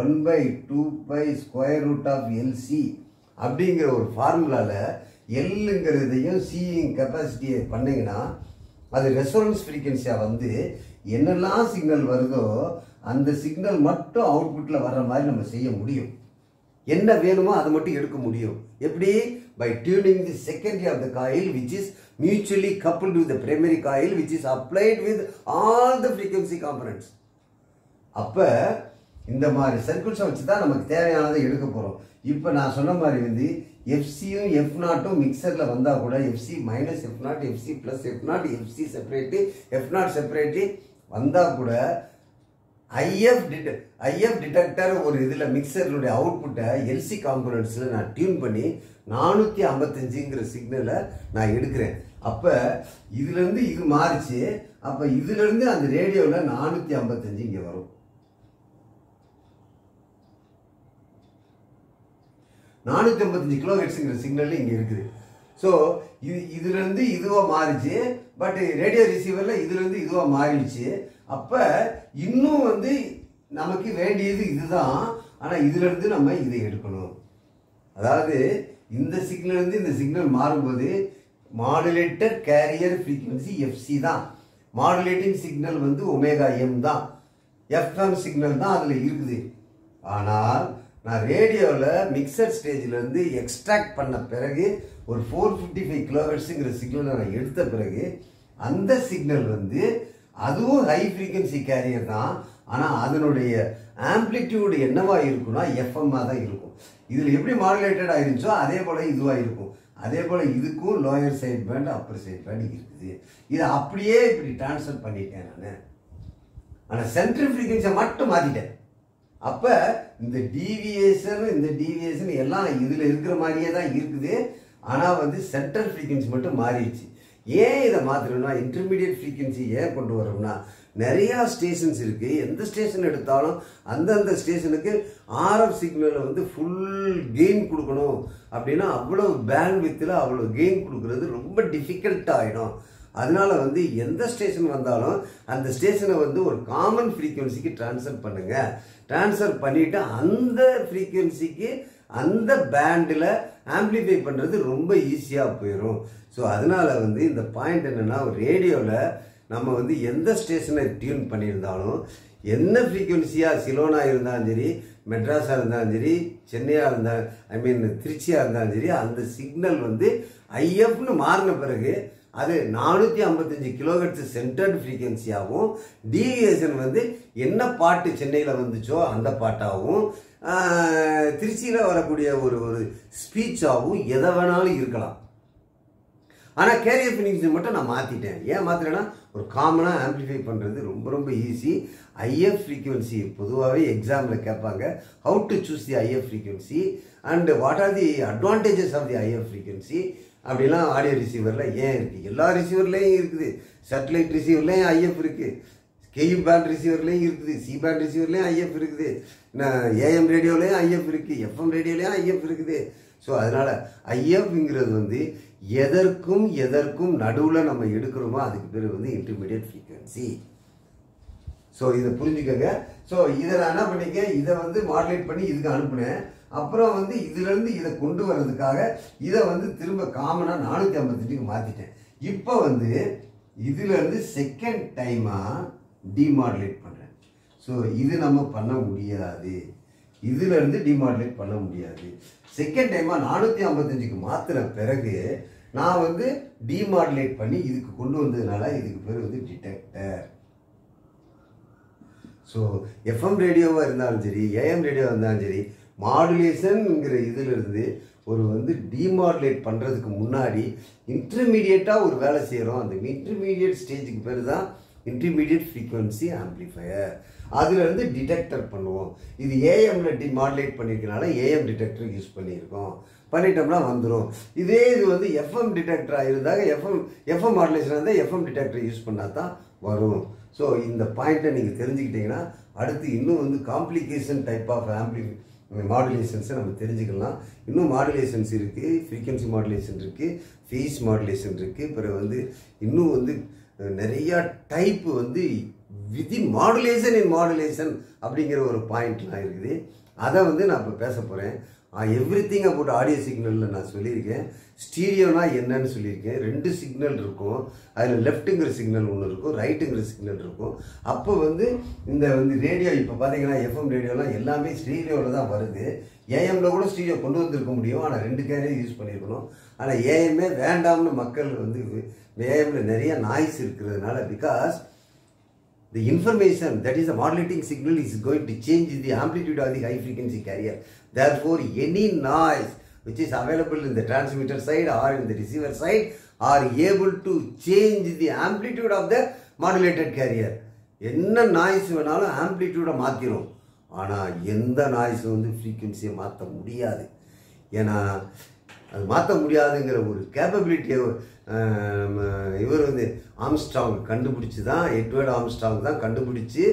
1/2π√LC அப்படிங்கிற ஒரு ஃபார்முலாவில் எல்லுங்கிறதையும் சியும் கெப்பாசிட்டியை பண்ணிங்கன்னா அது ரெசோனன்ஸ் ஃப்ரீக்வன்சியாக என்னெல்லாம் சிக்னல் வருதோ அந்த சிக்னல் மட்டும் அவுட்புட்டில் வர்ற மாதிரி நம்ம செய்ய முடியும். என்ன வேணுமோ அதை மட்டும் எடுக்க முடியும். எப்படி? By tuning the secondary of the coil which is mutually coupled with the primary coil which is applied with all the frequency components. அப்போ இந்த மாதிரி சர்க்கியூட்ஸை வச்சு தான் நமக்கு தேவையானதை எடுக்க போகிறோம். இப்போ நான் சொன்ன மாதிரி எஃப்சியும் எஃப்0ம் மிக்சரில் வந்தால் கூட FC minus FO, FC plus FO, FC separate, FO separate வந்தால் கூட ஐஎஃப் டிடெக்டர் ஒரு இதில் மிக்சருடைய அவுட்புட்டை எல்சி காம்பனன்ட்ஸில் நான் டியூன் பண்ணி 455ங்கிற சிக்னலை நான் எடுக்கிறேன். அப்போ இதுலேருந்து இது மாறிச்சு. அப்போ இதுலேருந்து அந்த ரேடியோவில் 455 இங்கே வரும். 455 கிலோஹெர்ட்ஸுங்கிற சிக்னல் இங்கே இருக்குது. ஸோ இதுலேருந்து இதுவாக மாறிச்சு. பட் ரேடியோ ரிசீவரில் இதுலேருந்து இதுவாக மாறிடுச்சு. அப்போ இன்னும் நமக்கு வேண்டியது இதுதான். ஆனால் இதுலேருந்து நம்ம இதை எடுக்கணும். அதாவது இந்த சிக்னல்லேருந்து இந்த சிக்னல் மாறும்போது மாடுலேட்டர் கேரியர் ஃப்ரீக்வன்சி எஃப்சி தான். மாடுலேட்டிங் சிக்னல் ஒமேகா எம் தான். எஃப்எம் சிக்னல் தான் அதில் இருக்குது. ஆனால் நான் ரேடியோவில் மிக்சர் ஸ்டேஜில் எக்ஸ்ட்ராக்ட் பண்ண பிறகு ஒரு 455 கிலோஹெர்ட்ஸுங்கிற சிக்னலை நான் எடுத்த பிறகு அந்த சிக்னல் அதுவும் ஹை ஃப்ரீக்வன்சி கேரியர் தான். ஆனால் அதனுடைய ஆம்ப்ளிடியூடு என்னவா இருக்குன்னா எஃப்எம்மாக தான் இருக்கும். இதில் எப்படி மாடுலேட்டட் ஆயிருச்சோ அதே போல் இதுவாக இருக்கும். அதே போல் இதுக்கும் lower side band upper side band இருக்குது. இதை அப்படியே இப்படி டிரான்ஸ்ஃபர் பண்ணிட்டேன் நான். ஆனால் சென்ட்ரல் ஃப்ரீக்வன்சியை மட்டும் மாற்றிட்டேன். அப்போ இந்த டீவியேஷன் எல்லாம் இதில் இருக்கிற மாதிரியே தான் இருக்குது. ஆனால் சென்ட்ரல் ஃப்ரீக்வன்சி மட்டும் மாறிடுச்சு. ஏன் இதை மாற்றணும்னா இன்டர்மீடியட் ஃப்ரீக்வன்சி ஏன் கொண்டு வரோம்னா நிறையா ஸ்டேஷன்ஸ் இருக்குது. எந்த ஸ்டேஷன் எடுத்தாலும் அந்தந்த ஸ்டேஷனுக்கு ஆர்எஃப் சிக்னலில் ஃபுல் கெயின் கொடுக்கணும் அப்படின்னா அவ்வளோ பேண்ட் வித்தில் அவ்வளோ கெயின் கொடுக்குறது ரொம்ப டிஃபிகல்ட் ஆகிடும். அதனால எந்த ஸ்டேஷன் வந்தாலும் அந்த ஸ்டேஷனை ஒரு காமன் ஃப்ரீக்வன்சிக்கு ட்ரான்ஸ்ஃபர் பண்ணுங்க. ட்ரான்ஸ்ஃபர் பண்ணிவிட்டு அந்த ஃப்ரீக்வன்சிக்கு அந்த பேண்டில் ஆம்பிளிஃபை பண்ணுறது ரொம்ப ஈஸியாக போயிடும். ஸோ அதனால இந்த பாயிண்ட் என்னென்னா ரேடியோவில் நம்ம எந்த ஸ்டேஷனை டியூன் பண்ணியிருந்தாலும் என்ன ஃப்ரீக்வன்சியாக சிலோனா இருந்தாலும் சரி மெட்ராஸாக இருந்தாலும் சரி, சென்னையாக இருந்தாலும், ஐ மீன் திருச்சியாக இருந்தாலும் சரி, அந்த சிக்னல் வந்து ஐஎஃப்னு மாறின பிறகு அது 455 கிலோஹெர்ட்ஸ் சென்டர்டு ஃப்ரீக்வன்சியாகவும், டீவியேஷன் வந்து என்ன பாட்டு சென்னையில் வந்துச்சோ அந்த பாட்டாகவும், திருச்சியில் வரக்கூடிய ஒரு ஸ்பீச்சாகவும் எதை வேணாலும் இருக்கலாம். ஆனால் கேரியர் ஃபினிக்ஸ் மட்டும் நான் மாற்றிட்டேன். ஏன் மாற்றிட்டேன்னா, ஒரு காமனாக ஆம்பிளிஃபை பண்ணுறது ரொம்ப ரொம்ப ஈஸி. ஐஎஃப் ஃப்ரீக்வன்சி பொதுவாகவே எக்ஸாமில் கேட்பாங்க, how to choose the IF frequency and what are the advantages of the IF frequency அப்படிலாம் ஆடியோ ரிசீவரில் ஏன் இருக்குது. எல்லா ரிசீவர்லேயும் இருக்குது. சேட்டலைட் ரிசீவர்லேயும் ஐஎஃப் இருக்குது, கேயூ பேண்ட் ரிசீவர்லேயும் இருக்குது, சி பேண்ட் ரிசீவர்லேயும் ஐஎஃப் இருக்குது, ஏஎம் ரேடியோலையும் ஐஎஃப் இருக்குது, எஃப்எம் ரேடியோலையும் ஐஎஃப் இருக்குது. ஸோ அதனால் ஐஎஃப்ங்கிறது வந்து எதற்கும் நடுவில் நம்ம எடுக்கிறோமோ அதுக்கு பேர் வந்து இன்டர்மீடியட் ஃப்ரீக்வன்சி. ஸோ இதை புரிஞ்சுக்கோங்க. ஸோ இதை நான் என்ன பண்ணிக்கேன், இதை வந்து மாடுலேட் பண்ணி இதுக்கு அனுப்புனேன். அப்புறம் வந்து இதுலேருந்து இதை கொண்டு வர்றதுக்காக இதை வந்து திரும்ப காமனாக 455க்கு மாற்றிட்டேன். இப்போ வந்து இதுலேருந்து செகண்ட் டைமாக டிமாடுலேட் பண்ணுறேன். ஸோ இது நம்ம பண்ண முடியாது, இதுலேருந்து டிமாடுலேட் பண்ண முடியாது. செகண்ட் டைமாக 455க்கு மாற்றின பிறகு நான் வந்து டிமாடுலேட் பண்ணி இதுக்கு கொண்டு வந்ததுனால இதுக்கு பேர் வந்து டிடெக்டர். ஸோ எஃப்எம் ரேடியோவாக இருந்தாலும் சரி, ஏஎம் ரேடியோவாக இருந்தாலும் சரி, மாடுலேஷன்ங்கிற இதிலிருந்து ஒரு வந்து டிமாடுலேட் பண்ணுறதுக்கு முன்னாடி இன்டர்மீடியட்டாக ஒரு வேலை செய்கிறோம். அந்த இன்டர்மீடியட் ஸ்டேஜுக்கு பேர் தான் இன்டர்மீடியட் ஃப்ரீக்வன்சி ஆம்பிளிஃபையர். அதுலேருந்து டிடெக்டர் பண்ணுவோம். இது ஏஎம்ல டிமாடுலேட் பண்ணியிருக்கனால ஏஎம் டிடெக்டர் யூஸ் பண்ணியிருக்கோம். பண்ணிட்டோம்னா வந்துடும். இது வந்து எஃப்எம் டிடெக்டராக இருந்தால் எஃப்எம் மாடுலேஷனாக இருந்தால் எஃப்எம் டிடெக்டர் யூஸ் பண்ணால் தான் வரும். ஸோ இந்த பாயிண்ட்டை நீங்கள் தெரிஞ்சுக்கிட்டீங்கன்னா அடுத்து இன்னும் வந்து காம்ப்ளிகேஷன் டைப் ஆஃப் மாடுலேஷன்ஸை நம்ம தெரிஞ்சுக்கலாம். இன்னும் மாடுலேஷன்ஸ் இருக்குது, ஃப்ரீக்வன்சி மாடுலேஷன் இருக்குது, ஃபேஸ் மாடுலேஷன் இருக்குது. பிறகு வந்து இன்னும் வந்து நிறையா டைப்பு வந்து வித்தின் மாடுலேஷன் இன் மாடுலேஷன் அப்படிங்கிற ஒரு பாயிண்ட்லாம் இருக்குது. அதை வந்து நான் இப்போ பேச போகிறேன். எவ்ரிதிங் அபவுட் ஆடியோ சிக்னலில் நான் சொல்லியிருக்கேன். ஸ்டீரியோனா என்னன்னு சொல்லியிருக்கேன். 2 சிக்னல் இருக்கும். அதில் லெஃப்ட்டுங்கிற சிக்னல் ஒன்று இருக்கும், ரைட்டுங்கிற சிக்னல் இருக்கும். அப்போ வந்து இந்த வந்து ரேடியோ இப்போ பார்த்தீங்கன்னா எஃப்எம் ரேடியோலாம் எல்லாமே ஸ்டீரியோவில் தான் வருது. ஏஎம்மில் கூட ஸ்டீரியோ கொண்டு வந்திருக்க முடியும், ஆனால் 2 கேரியர் யூஸ் பண்ணியிருக்கணும். ஆனால் ஏஎம்ஏ வேண்டாம்னு மக்கள் வந்து ஏஎம்மில் நிறைய நாய்ஸ் இருக்கிறதுனால, because the information that is a modulating signal is going to change the amplitude of the high frequency carrier. Therefore, any noise which is available in the transmitter side or in the receiver side are able to change the amplitude of the modulated carrier. என்ன நாய்ஸ் வேணாலும் ஆம்பிளிடியூடை மாற்றிடும். ஆனால் எந்த நாய்ஸ் வந்து ஃப்ரீக்வன்சியை மாற்ற முடியாது. ஏன்னா அது மாற்ற முடியாதுங்கிற ஒரு கேப்பபிலிட்டியை இவர் வந்து ஆம்ஸ்ட்ராங் கண்டுபிடிச்சி தான், எட்வர்ட் ஆம்ஸ்ட்ராங் தான் கண்டுபிடிச்சி,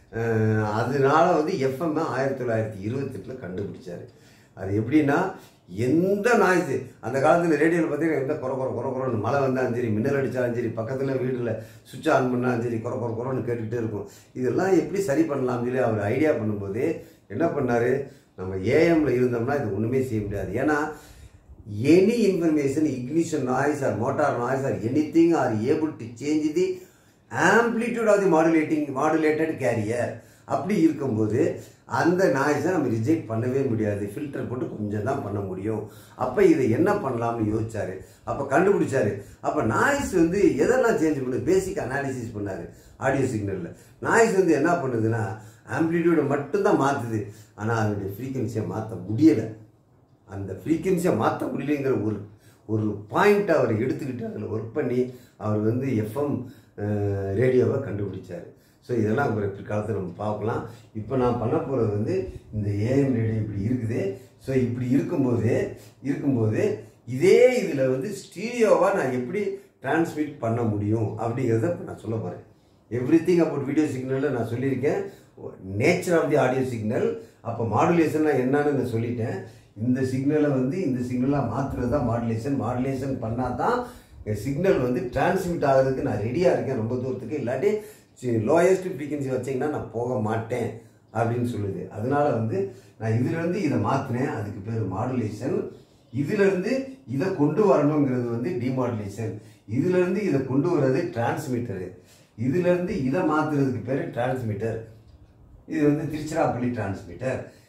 அதனால வந்து எஃப்எம் 1928 கண்டுபிடிச்சார். அது எப்படின்னா, எந்த நாய்ஸு அந்த காலத்தில் ரேடியோவில் பார்த்தீங்கன்னா எந்த குறன்னு மழை வந்தாலும் சரி, மின்னல் அடித்தாலும் சரி, பக்கத்தில் வீட்டில் சுவிட்ச் ஆன் பண்ணாலும் சரி, குறன்னு கேட்டுக்கிட்டே இருக்கும். இதெல்லாம் எப்படி சரி பண்ணலாம்னு சொல்லி அவர் ஐடியா பண்ணும்போது என்ன பண்ணார், நம்ம ஏஎம்மில் இருந்தோம்னா இது ஒன்றுமே செய்ய முடியாது. ஏன்னா any information, ignition noise or motor noise or anything are able to change the amplitude of the modulated carrier. அப்படி இருக்கும்போது அந்த நாய்ஸை நம்ம ரிஜெக்ட் பண்ணவே முடியாது. ஃபில்டர் போட்டு கொஞ்சம் தான் பண்ண முடியும். அப்போ இதை என்ன பண்ணலாம்னு யோசிச்சாரு. அப்போ கண்டுபிடிச்சாரு. அப்போ நாய்ஸ் வந்து எதெல்லாம் சேஞ்ச் பண்ணுது, பேசிக் அனாலிசிஸ் பண்ணார். ஆடியோ சிக்னலில் நாய்ஸ் வந்து என்ன பண்ணுதுன்னா ஆம்பிளிடியூடை மட்டும்தான் மாற்றுது, ஆனால் அதனுடைய ஃப்ரீக்வன்சியை மாற்ற முடியலை. அந்த ஃப்ரீக்வன்சியை மாற்ற முடியலைங்கிற ஒரு பாயிண்ட்டை அவர் எடுத்துக்கிட்டு அதில் ஒர்க் பண்ணி அவர் வந்து எஃப்எம் ரேடியோவை கண்டுபிடிச்சார். ஸோ இதெல்லாம் ஒரு பிற்காலத்தில் நம்ம பார்க்கலாம். இப்போ நான் பண்ண போகிறது வந்து இந்த ஏஎம் ரேடியோ இப்படி இருக்குது. ஸோ இப்படி இருக்கும்போது இதே இதில் வந்து ஸ்டீரியோவாக நான் எப்படி டிரான்ஸ்மிட் பண்ண முடியும் அப்படிங்கிறத இப்போ நான் சொல்ல போகிறேன். எவ்ரிதிங் அபவுட் வீடியோ சிக்னலில் நான் சொல்லியிருக்கேன். Nature of the audio signal, அப்போ மாடுலேஷன்னா என்னன்னு நான் சொல்லிட்டேன். இந்த சிக்னலை வந்து இந்த சிக்னலாக மாற்றுறது தான் மாடுலேஷன் பண்ணால் தான் சிக்னல் வந்து டிரான்ஸ்மிட் ஆகிறதுக்கு நான் ரெடியாக இருக்கேன் ரொம்ப தூரத்துக்கு. இல்லாட்டி லோயஸ்ட் ஃப்ரீக்வன்சி வச்சிங்கன்னா நான் போக மாட்டேன் அப்படின்னு சொல்லுது. அதனால வந்து நான் இதிலேருந்து இதை மாற்றினேன், அதுக்கு பேர் மாடுலேஷன். இதிலேருந்து இதை கொண்டு வரணுங்கிறது வந்து டிமாடுலேஷன். இதிலேருந்து இதை கொண்டு வர்றது டிரான்ஸ்மிட்டரு. இதிலேருந்து இதை மாற்றுறதுக்கு பேர் டிரான்ஸ்மிட்டர். இது வந்து திருச்சிராப்பள்ளி டிரான்ஸ்மிட்டர்.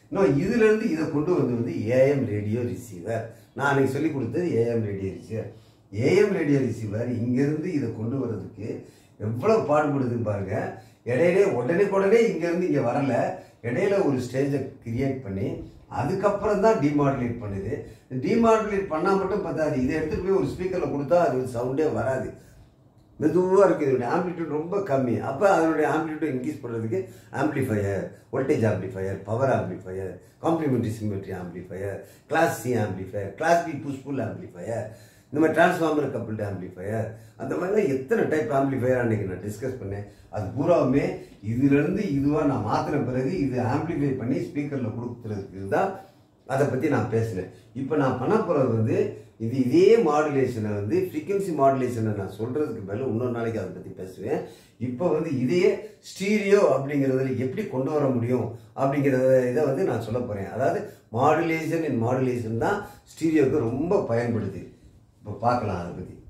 இன்னும் இதுலேருந்து இதை கொண்டு வந்து ஏஎம் ரேடியோ ரிசீவர். நான் அன்றைக்கி சொல்லி கொடுத்தது AM radio receiver. AM radio receiver இங்கேருந்து இதை கொண்டு வர்றதுக்கு எவ்வளோ பாடுபடுதுன்னு பாருங்கள். இடையிலே உடனே இங்கேருந்து இங்கே வரல, இடையில ஒரு ஸ்டேஜை கிரியேட் பண்ணி அதுக்கப்புறம் தான் டிமாடுலேட் பண்ணுது. டிமாடுலேட் பண்ணால் மட்டும் பத்தாது, இதை எடுத்துகிட்டு போய் ஒரு ஸ்பீக்கரில் கொடுத்தா அது சவுண்டே வராது, மெதுவாக இருக்குது. இதோடைய ஆம்ப்ளிடியூட் ரொம்ப கம்மி. அப்போ அதனுடைய ஆம்ப்ளிடியூட் இன்க்ரீஸ் பண்ணுறதுக்கு amplifier, voltage amplifier, power amplifier, complementary symmetry amplifier, class C amplifier, class B push pull amplifier, இந்த மாதிரி டிரான்ஸ்ஃபார்மர் கப்பிள்டு ஆம்ப்ளிஃபையர், அந்த மாதிரிலாம் எத்தனை டைப் ஆம்ப்ளிஃபையர் அன்றைக்கி நான் டிஸ்கஸ் பண்ணேன். அது பூராவுமே இதுலேருந்து இதுவாக நான் மாற்றின பிறகு இது ஆம்ப்ளிஃபை பண்ணி ஸ்பீக்கரில் கொடுக்குறதுக்கு தான் அதை பற்றி நான் பேசினேன். இப்போ நான் பண்ண போகிறது வந்து இதே மாடுலேஷனை வந்து ஃப்ரீக்வன்சி மாடுலேஷனை நான் சொல்கிறதுக்கு மேலே இன்னொரு நாளைக்கு அதை பற்றி பேசுவேன். இப்போ வந்து இதையே ஸ்டீரியோ அப்படிங்கிறதுல எப்படி கொண்டு வர முடியும் அப்படிங்கிறத இதை வந்து நான் சொல்ல போகிறேன். அதாவது மாடுலேஷன் தான் ஸ்டீரியோவுக்கு ரொம்ப பயன்படுது. இப்போ பார்க்கலாம் அதை பற்றி.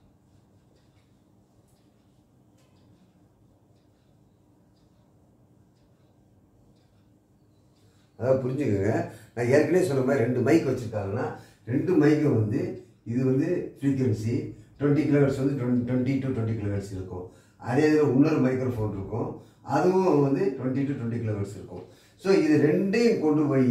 அதாவது புரிஞ்சுக்கோங்க, நான் ஏற்கனவே சொன்ன மாதிரி 2 மைக் வச்சுருக்காங்கன்னா 2 மைக்கும் வந்து இது வந்து ஃப்ரீக்வன்சி 20 kHz வந்து 20 to 20 kHz இருக்கும். அதே இதில் இன்னொரு மைக்ரோஃபோன் இருக்கும், அதுவும் வந்து 20 to 20 kHz இருக்கும். ஸோ இது ரெண்டையும் கொண்டு போய்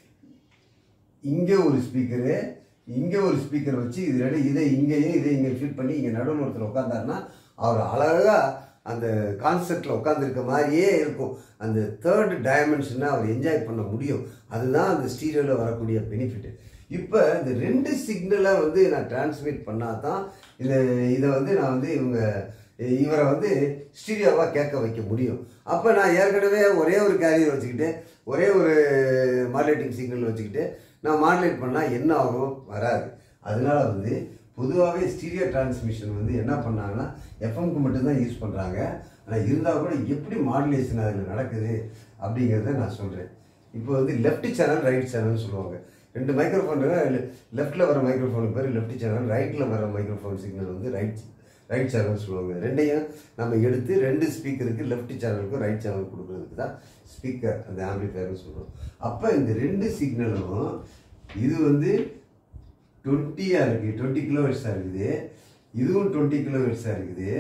இங்கே ஒரு ஸ்பீக்கரு, இங்கே ஒரு ஸ்பீக்கர் வச்சு இதை இங்கே ஃபிட் பண்ணி இங்கே நடுவில் ஒருத்தர் உட்காந்தாருன்னா அவர் அழகாக அந்த கான்செப்டில் உட்காந்துருக்க மாதிரியே இருக்கும். அந்த தேர்ட் டைமென்ஷனை அவர் என்ஜாய் பண்ண முடியும். அதுதான் அந்த ஸ்டீரியோவில் வரக்கூடிய பெனிஃபிட். இப்போ இந்த 2 சிக்னலை வந்து நான் டிரான்ஸ்மிட் பண்ணால் தான் இதை வந்து நான் வந்து இவரை வந்து ஸ்டீரியோவாக கேட்க வைக்க முடியும். அப்போ நான் ஏற்கனவே ஒரே ஒரு கேரியர் வச்சுக்கிட்டு ஒரே ஒரு மாடுலேட்டிங் சிக்னல் வச்சுக்கிட்டு நான் மாடுலேட் பண்ணால் என்ன ஆகும், வராது. அதனால வந்து பொதுவாகவே ஸ்டீரியோ டிரான்ஸ்மிஷன் வந்து என்ன பண்ணாங்கன்னா எஃப்எம்க்கு மட்டும்தான் யூஸ் பண்ணுறாங்க. ஆனால் இருந்தால் கூட எப்படி மாடுலேஷன் அதில் நடக்குது அப்படிங்கிறத நான் சொல்கிறேன். இப்போ வந்து லெஃப்ட் சேனல் ரைட் சேனல்னு சொல்லுவாங்க. 2 மைக்ரோஃபோன், லெஃப்டில் வர மைக்ரோஃபோனுக்கு பேர் லெஃப்ட் சேனல், ரைட்டில் வர மைக்ரோஃபோன் சிக்னல் வந்து ரைட் சேனல் சொல்லுவாங்க. ரெண்டையும் நம்ம எடுத்து 2 ஸ்பீக்கருக்கு லெஃப்ட் சேனலுக்கும் ரைட் சேனலுக்கு கொடுக்குறதுக்கு தான் ஸ்பீக்கர், அந்த ஆம்பிளிஃபயர்னு சொல்கிறோம். அப்போ இந்த 2 சிக்னலும் இது வந்து 20 இருக்குது, 20 kHz இருக்குது, இதுவும் 20 kHz இருக்குது,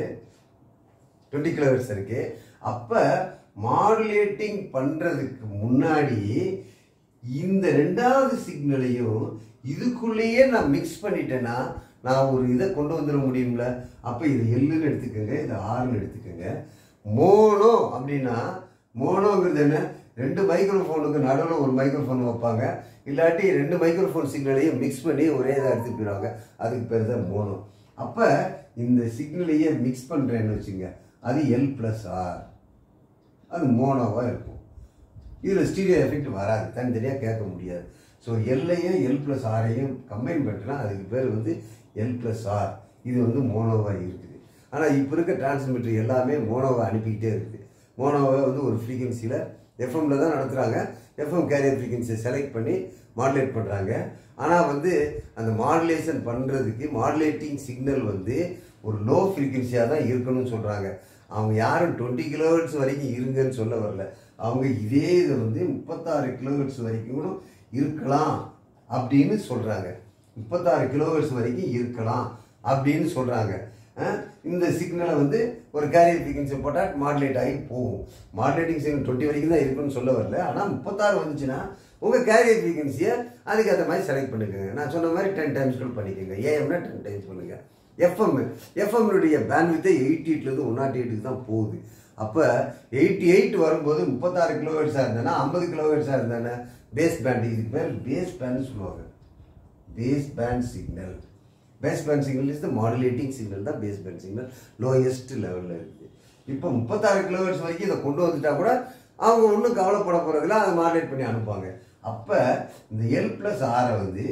20 kHz இருக்குது. அப்போ மாடுலேட்டிங் பண்ணுறதுக்கு முன்னாடி இந்த 2வது சிக்னலையும் இதுக்குள்ளேயே நான் மிக்ஸ் பண்ணிட்டேன்னா நான் ஒரு இதை கொண்டு வந்துட முடியும்ல. அப்போ இது எல்லுன்னு எடுத்துக்கோங்க, இது ஆறுன்னு எடுத்துக்கோங்க. மோனோ அப்படின்னா மோனோங்கிறது என்ன, 2 மைக்ரோஃபோனுக்கு நடுவில் ஒரு மைக்ரோஃபோன் வைப்பாங்க, இல்லாட்டி 2 மைக்ரோஃபோன் சிக்னலையும் மிக்ஸ் பண்ணி ஒரே இதாக எடுத்துட்டு போயிடுவாங்க. அதுக்கு பேர் தான் மோனோ. அப்போ இந்த சிக்னலையே மிக்ஸ் பண்ணுறேன்னு வச்சுங்க, அது L+R, அது மோனோவாக இருக்கும். இதில் ஸ்டீரியோ எஃபெக்ட் வராது, தனித்தனியாக கேட்க முடியாது. ஸோ எல்லையும் L+Rஐயும் கம்பைன் பண்ணிட்டோன்னா அதுக்கு பேர் வந்து L+R. இது வந்து மோனோவாக இருக்குது. ஆனால் இப்போ இருக்க டிரான்ஸ்மிட்டர் எல்லாமே மோனோவை அனுப்பிக்கிட்டே இருக்குது. மோனோவை வந்து ஒரு ஃப்ரீக்வன்சியில் எஃப்எம்மில் தான் நடத்துகிறாங்க. எஃப்எம் கேரியர் ஃப்ரீக்வன்சியை செலக்ட் பண்ணி மாடுலேட் பண்ணுறாங்க. ஆனால் வந்து அந்த மாடுலேஷன் பண்ணுறதுக்கு மாடுலேட்டிங் சிக்னல் வந்து ஒரு லோ ஃப்ரீக்வன்சியாக தான் இருக்கணும்னு சொல்கிறாங்க. அவங்க யாரும் 20 kHz வரைக்கும் இருங்கன்னு சொல்ல வரல. அவங்க இதே இதை வந்து 36 kHz வரைக்கும் கூட இருக்கலாம் அப்படின்னு சொல்கிறாங்க. 36 kHz வரைக்கும் இருக்கலாம் அப்படின்னு சொல்கிறாங்க. இந்த சிக்னலை வந்து ஒரு கேரியர் ஃப்ரீக்வன்சி போட்டால் மாடுலேட் ஆகி போகும். மாடுலேட்டிங் சிக்னல் 20 வரைக்கும் தான் இருக்குன்னு சொல்ல வரல. ஆனால் 36 வந்துச்சுன்னா உங்கள் கேரியர் ஃப்ரீக்வன்சியை அதுக்கு அந்த மாதிரி செலக்ட் பண்ணிக்கோங்க. நான் சொன்ன மாதிரி 10 டைம்ஸ் கூட பண்ணிக்கோங்க. ஏஎம்னா 10 டைம்ஸ் பண்ணுங்கள். எஃப்எம்னுடைய பேண்ட்வித்தை 88லேருந்து 108க்கு தான் போகுது. அப்போ 88 வரும்போது 36 kHz இருந்தானா 50 kHz இருந்தானே பேஸ் பேண்ட். இதுக்கு பேர் பேஸ் பேண்ட்னு சொல்லுவாங்க. Base band signal. Base band signal is the modulating signal தான் பேஸ் பேண்ட் சிக்னல், லோயஸ்ட் லெவலில் இருக்குது. இப்போ 36 kHz வரைக்கும் இதை கொண்டு வந்துட்டா கூட அவங்க ஒன்றும் கவலைப்பட போகிறதுல அதை மாடுலேட் பண்ணி அனுப்புவாங்க. அப்போ இந்த L+R வந்து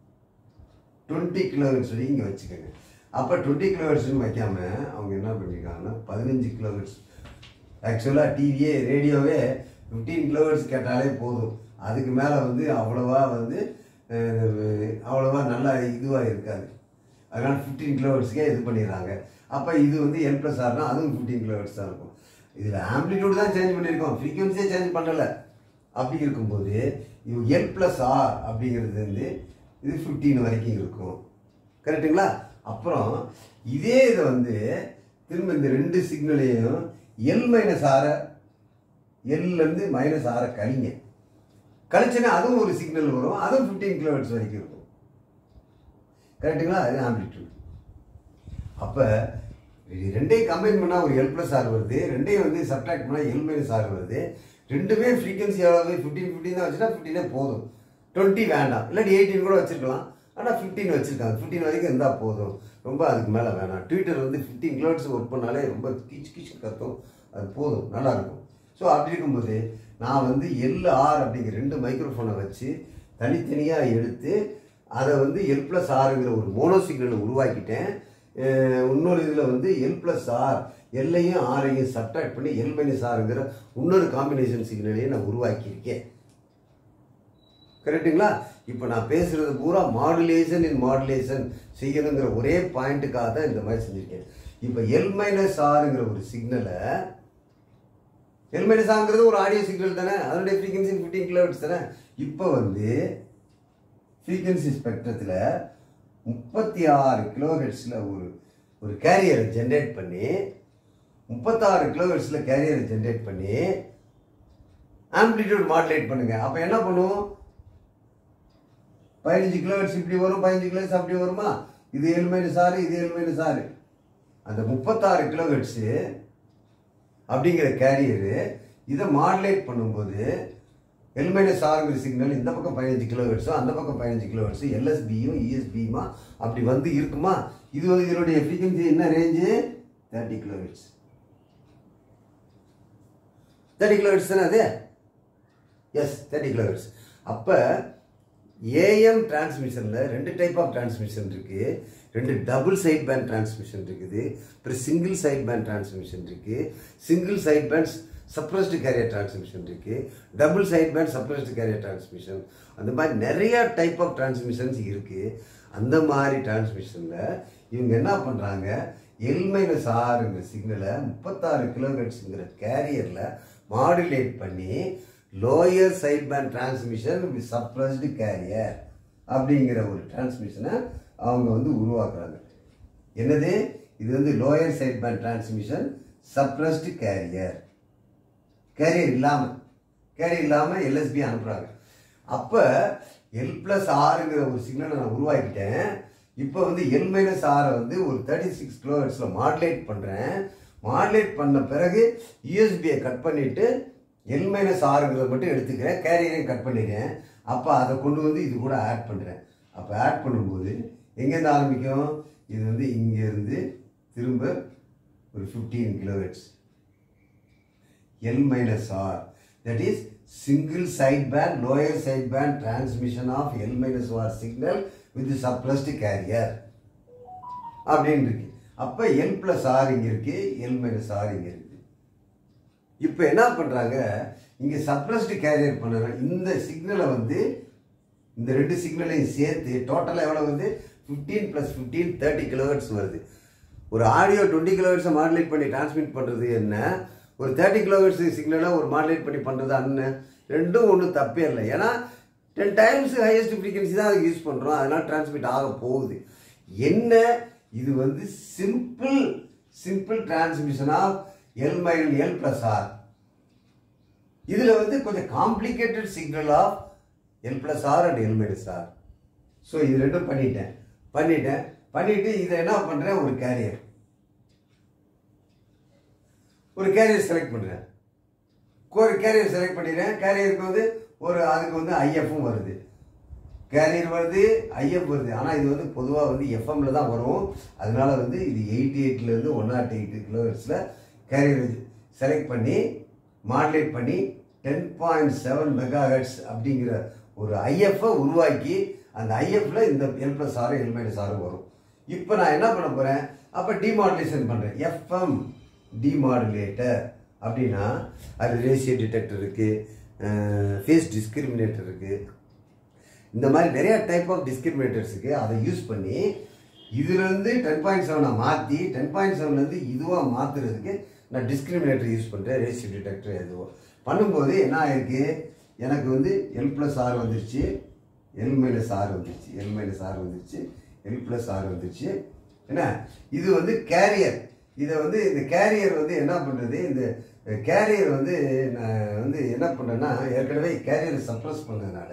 20 kHz வரைக்கும் இங்கே வச்சுக்கோங்க. அப்போ 20 kHzன்னு வைக்காம அவங்க என்ன பண்ணியிருக்காங்கன்னா 15 kHz. ஆக்சுவலாக டிவியே ரேடியோவே 15 kHz கேட்டாலே போதும். அதுக்கு மேலே வந்து அவ்வளோவா நல்லா இதுவாக இருக்காது. அதனால் 15 kHzக்கே இது பண்ணிடுறாங்க. அப்போ இது வந்து L+Rனா அதுவும் 15 kHz தான் இருக்கும். இதில் ஆம்ப்ளிடியூட் தான் சேஞ்ச் பண்ணியிருக்கோம், ஃப்ரீக்வன்சியே சேஞ்ச் பண்ணலை. அப்படி இருக்கும்போது எல் பிளஸ் ஆர் அப்படிங்கிறது வந்து இது 15 வரைக்கும் இருக்கும். கரெக்டுங்களா? அப்புறம் இதே இதை வந்து திரும்ப இந்த ரெண்டு சிக்னலையும் எல் மைனஸ் ஆரை எல்லேருந்து மைனஸ் ஆரை கழிச்சுன்னா அதுவும் ஒரு சிக்னல் வரும். அதுவும் 15 கிலோஹெர்ட்ஸ் வரைக்கும் இருக்கும். கரெக்டுங்களா? அது ஆம்பிளிட்யூட். அப்போ ரெண்டையும் கம்பைன் பண்ணால் ஒரு எல் பிளஸ் ஆர் வருது, ரெண்டையும் வந்து சப்ட்ராக்ட் பண்ணால் எல் மைனஸ் ஆர் வருது. ரெண்டுமே ஃப்ரீக்வன்சி எவ்வளவு 15 தான் வச்சுட்டா 15 போதும். 20 வேண்டாம், இல்லாட்டி 18 கூட வச்சுருக்கலாம். ஆனால் 15 வச்சுருக்காங்க. 15 வரைக்கும் இருந்தால் போதும், ரொம்ப அதுக்கு மேலே வேணாம். ட்விட்டர் வந்து 15 கிலோஹெர்ட்ஸ் ஒர்க் பண்ணாலே ரொம்ப கீச்சு கத்தும், அது போதும், நல்லாயிருக்கும். ஸோ அப்படி இருக்கும்போது நான் வந்து எல்ஆர் அப்படிங்கிற 2 மைக்ரோஃபோனை வச்சு தனித்தனியாக எடுத்து அதை வந்து எல் பிளஸ் ஆருங்கிற ஒரு மோனோ சிக்னலை உருவாக்கிட்டேன். இன்னொரு இதில் வந்து எல் பிளஸ் ஆர் எல்லையும் ஆரையும் சப்ட்ராக்ட் பண்ணி எல் மைனஸ் ஆருங்கிற இன்னொரு காம்பினேஷன் சிக்னலையும் நான் உருவாக்கியிருக்கேன். கரெக்டுங்களா? இப்போ நான் பேசுகிறது பூரா மாடுலேஷன் செய்யணுங்கிற ஒரே பாயிண்ட்டுக்காக தான் இந்த மாதிரி செஞ்சுருக்கேன். இப்போ எல் மைனஸ் ஆருங்கிற ஒரு சிக்னலை, எல் மைனஸ் ஆருங்கிறது ஒரு ஆடியோ சிக்னல் தானே, அதனுடைய ஃப்ரீக்வன்சி 15 கிலோஹெர்ட்ஸ் தானே. இப்போ வந்து ஃப்ரீக்வன்சி ஸ்பெக்ட்ரத்தில் 36 கிலோஹெர்ட்ஸில் ஒரு கேரியரை ஜென்ரேட் பண்ணி 36 கிலோஹெர்ட்ஸில் கேரியரை ஜென்ரேட் பண்ணி ஆம்பிளிட்யூட் மாடுலேட் பண்ணுங்க. அப்போ என்ன பண்ணும்? 15 கிலோஹெர்ட்ஸ் இப்படி வரும், 15 கிலோஹெர்ட்ஸ் அப்படி வருமா? இது எல் மைனஸ் ஆறு, இது எல் மைனஸ் ஆறு. அந்த 36 கிலோஹெர்ட்ஸு அப்படிங்கிற கேரியரு இதை மாடுலேட் பண்ணும்போது எல் மைனஸ் ஆறுங்கிற சிக்னல் இந்த பக்கம் 15 கிலோஹெர்ட்ஸும் அந்த பக்கம் 15 கிலோஹெர்ட்ஸு எல்எஸ்பியும் இஎஸ்பியுமா அப்படி வந்து இருக்குமா? இது இதனுடைய ஃப்ரீக்வன்சி என்ன ரேஞ்சு? 30 கிலோஹெர்ட்ஸ். 30 கிலோஹெர்ட்ஸ் தானே அது? Yes, 30 kilohertz. அப்போ ஏஎம் டிரான்ஸ்மிஷனில் 2 டைப் ஆஃப் டிரான்ஸ்மிஷன் இருக்குது. 2 டபுள் சைட் பேண்ட் டிரான்ஸ்மிஷன் இருக்குது, அப்புறம் சிங்கிள் சைட் பேண்ட் டிரான்ஸ்மிஷன் இருக்குது, single side band suppressed carrier transmission இருக்குது, double side band suppressed carrier transmission, அந்த மாதிரி நிறைய டைப் ஆஃப் டிரான்ஸ்மிஷன்ஸ் இருக்குது. அந்த மாதிரி டிரான்ஸ்மிஷனில் இவங்க என்ன பண்ணுறாங்க? எல் மைனஸ் ஆறுங்கிற சிக்னலை 36 கிலோஹெர்ட்ஸுங்கிற கேரியரில் மாடுலேட் பண்ணி lower side band transmission with suppressed carrier அப்படிங்கிற ஒரு டிரான்ஸ்மிஷனை அவங்க வந்து உருவாக்குறாங்க. என்னது? இது வந்து lower side band transmission suppressed carrier இல்லாமல் எல்எஸ்பி அனுப்புகிறாங்க. அப்போ எல் பிளஸ் ஆறுங்கிற ஒரு சிக்னலை நான் உருவாக்கிட்டேன். இப்போ வந்து எல் மைனஸ் ஆரை வந்து ஒரு 36 கிலோஹெர்ட்ஸில் மாடுலேட் பண்ணுறேன். மாடுலேட் பண்ண பிறகு யூஎஸ்பியை கட் பண்ணிவிட்டு எல் மைனஸ் ஆறுங்கிறத மட்டும் எடுத்துக்கிறேன், கேரியரையும் கட் பண்ணிடுறேன். அப்போ அதை கொண்டு வந்து இது கூட ஆட் பண்ணுறேன். அப்போ ஆட் பண்ணும்போது எங்கேருந்து ஆரம்பிக்கும்? இது வந்து இங்கேருந்து திரும்ப ஒரு 15 kilohertz L minus R, that is single side band lower side band transmission of L minus R signal with suppressed carrier அப்படின்னு இருக்கு. அப்போ எல் பிளஸ் ஆர் இங்கே இருக்கு, எல் மைனஸ் ஆர் இங்கே இருக்கு. இப்போ என்ன பண்ணுறாங்க? இங்கே சப்ரஸ்டு கேரியர் பண்ணுறாங்க. இந்த சிக்னலை வந்து இந்த 2 சிக்னலையும் சேர்த்து டோட்டலாக எவ்வளோ வந்து 15 + 15 30 கிலோஹெர்ட்ஸ் வருது. ஒரு ஆடியோ 20 கிலோஹெர்ட்ஸை மாடுலேட் பண்ணி டிரான்ஸ்மிட் பண்ணுறது என்ன, ஒரு 30 கிலோஹெர்ட்ஸ் சிக்னலாக ஒரு மாடுலேட் பண்ணி பண்ணுறது அண்ணன், ரெண்டும் ஒன்றும் தப்பே இல்லை. ஏன்னா 10 டைம்ஸ் ஹையஸ்ட் ஃப்ரீக்வன்சி தான் அதுக்கு யூஸ் பண்ணுறோம், அதனால் டிரான்ஸ்மிட் ஆக போகுது. என்ன இது வந்து simple transmission of L minus L plus R. இதில் வந்து கொஞ்சம் complicated signal of L plus R and L minus R. So இது ரெண்டும் பண்ணிட்டு இதை என்ன பண்ணுறேன்? ஒரு கேரியர் செலக்ட் பண்ணுறேன். ஒரு கேரியர் செலக்ட் பண்ணிடுறேன். கேரியருக்கு வந்து அதுக்கு வந்து ஐஎஃப்பும் வருது, கேரியர் வருது, ஐஎஃப் வருது. ஆனால் இது வந்து பொதுவாக வந்து எஃப்எம்ல தான் வரும். அதனால வந்து இது 88லேருந்து 108 கிலோஹெர்ட்ஸில் கேரியர் செலக்ட் பண்ணி மாடுலேட் பண்ணி 10.7 மெகாஹெர்ட்ஸ் அப்படிங்கிற ஒரு ஐஎஃப்பை உருவாக்கி அந்த ஐஎஃப்ல இந்த L plus R L minus R வரும். இப்போ நான் என்ன பண்ண போகிறேன்? அப்போ டிமாடுலேஷன் பண்ணுறேன். எஃப்எம் டிமாடுலேட்டர் அப்படின்னா அது ரேஷியோ டிடெக்டர் இருக்குது, ஃபேஸ் டிஸ்கிரிமினேட்டர் இருக்குது, இந்த மாதிரி நிறைய டைப் ஆஃப் டிஸ்கிரிமினேட்டர்ஸ் இருக்குது. அதை யூஸ் பண்ணி இதுலேருந்து 10.7 மாற்றி 10.7லேருந்து இதுவாக மாற்றுறதுக்கு நான் டிஸ்கிரிமினேட்டர் யூஸ் பண்ணுறேன், ரேஷியோ டிடெக்டர் எதுவோ பண்ணும்போது என்ன ஆயிருக்கு? எனக்கு வந்து எல் ப்ளஸ் ஆர் வந்துருச்சு, எல் மைனஸ் ஆர் வந்துருச்சு, எல் மைனஸ் ஆர் வந்துருச்சு, எல் ப்ளஸ் ஆர் வந்துருச்சு. என்ன இது வந்து கேரியர். இதை வந்து இந்த கேரியர் வந்து என்ன பண்ணுறது, இந்த கேரியர் வந்து நான் வந்து என்ன பண்ணுறேன்னா, ஏற்கனவே கேரியரை சப்ரஸ் பண்ணதுனால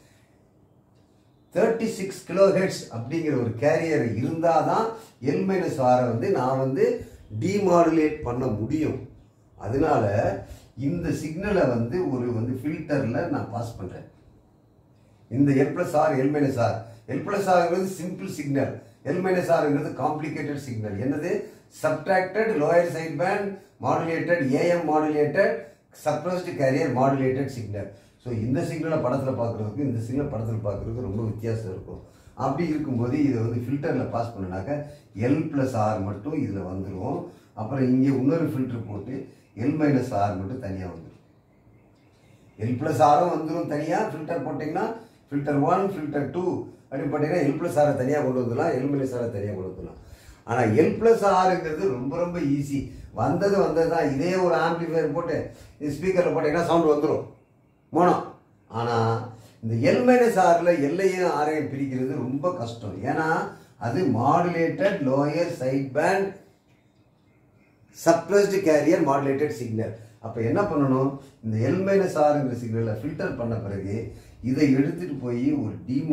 36 கிலோஹெர்ட்ஸ் அப்படிங்கிற ஒரு கேரியர் இருந்தால் தான் எல் மைனஸ் ஆரை வந்து நான் வந்து டிமாடுலேட் பண்ண முடியும். அதனால இந்த சிக்னலை வந்து ஒரு வந்து ஃபில்டரில் நான் பாஸ் பண்ணுறேன். இந்த L plus R L minus R, L plus ஆர்ங்கிறது சிம்பிள் சிக்னல், எல் மைனஸ் ஆர்ங்கிறது காம்ப்ளிகேட்டட் சிக்னல். என்னது? Subtracted lower side band modulated AM modulated suppressed carrier modulated signal. So இந்த சிக்னலை படத்தில் பார்க்குறதுக்கும் இந்த சிக்னல் படத்தில் பார்க்குறதுக்கும் ரொம்ப வித்தியாசம் இருக்கும். அப்படி இருக்கும்போது இதை வந்து ஃபில்டரில் பாஸ் பண்ணினாக்க எல் ப்ளஸ் ஆர் மட்டும் இதில் வந்துடும். அப்புறம் இங்கே இன்னொரு ஃபில்டர் போட்டு எல் மைனஸ் ஆர் மட்டும் தனியாக வந்துடும். எல் ப்ளஸ் ஆரும் வந்துடும் தனியாக. ஃபில்டர் போட்டிங்கன்னா ஃபில்டர் 1 ஃபில்டர் 2 அப்படின்னு போட்டிங்கன்னா எல் ப்ளஸ் ஆரை தனியாக கொண்டு வந்துடலாம், எல் மைனஸ் ஆரை தனியாக கொண்டு வந்துடலாம். ஆனால் எல் ப்ளஸ் ஆருங்கிறது ரொம்ப ரொம்ப ஈஸி. வந்தது தான். இதே ஒரு ஆம்பிளிஃபையர் போட்டு ஸ்பீக்கரில் போட்டிங்கன்னா சவுண்டு வந்துடும் மோனோ. ஆனால் இந்த எல் மைனஸ் ஆரில் எல்லையும் ஆரையும் பிரிக்கிறது ரொம்ப கஷ்டம். ஏன்னா அது modulated lower side band suppressed carrier modulated signal. அப்போ என்ன பண்ணணும், இந்த எல் மைனஸ் ஆருங்கிற சிக்னலை ஃபில்டர் பண்ண பிறகு இதை எடுத்துகிட்டு போய் ஒரு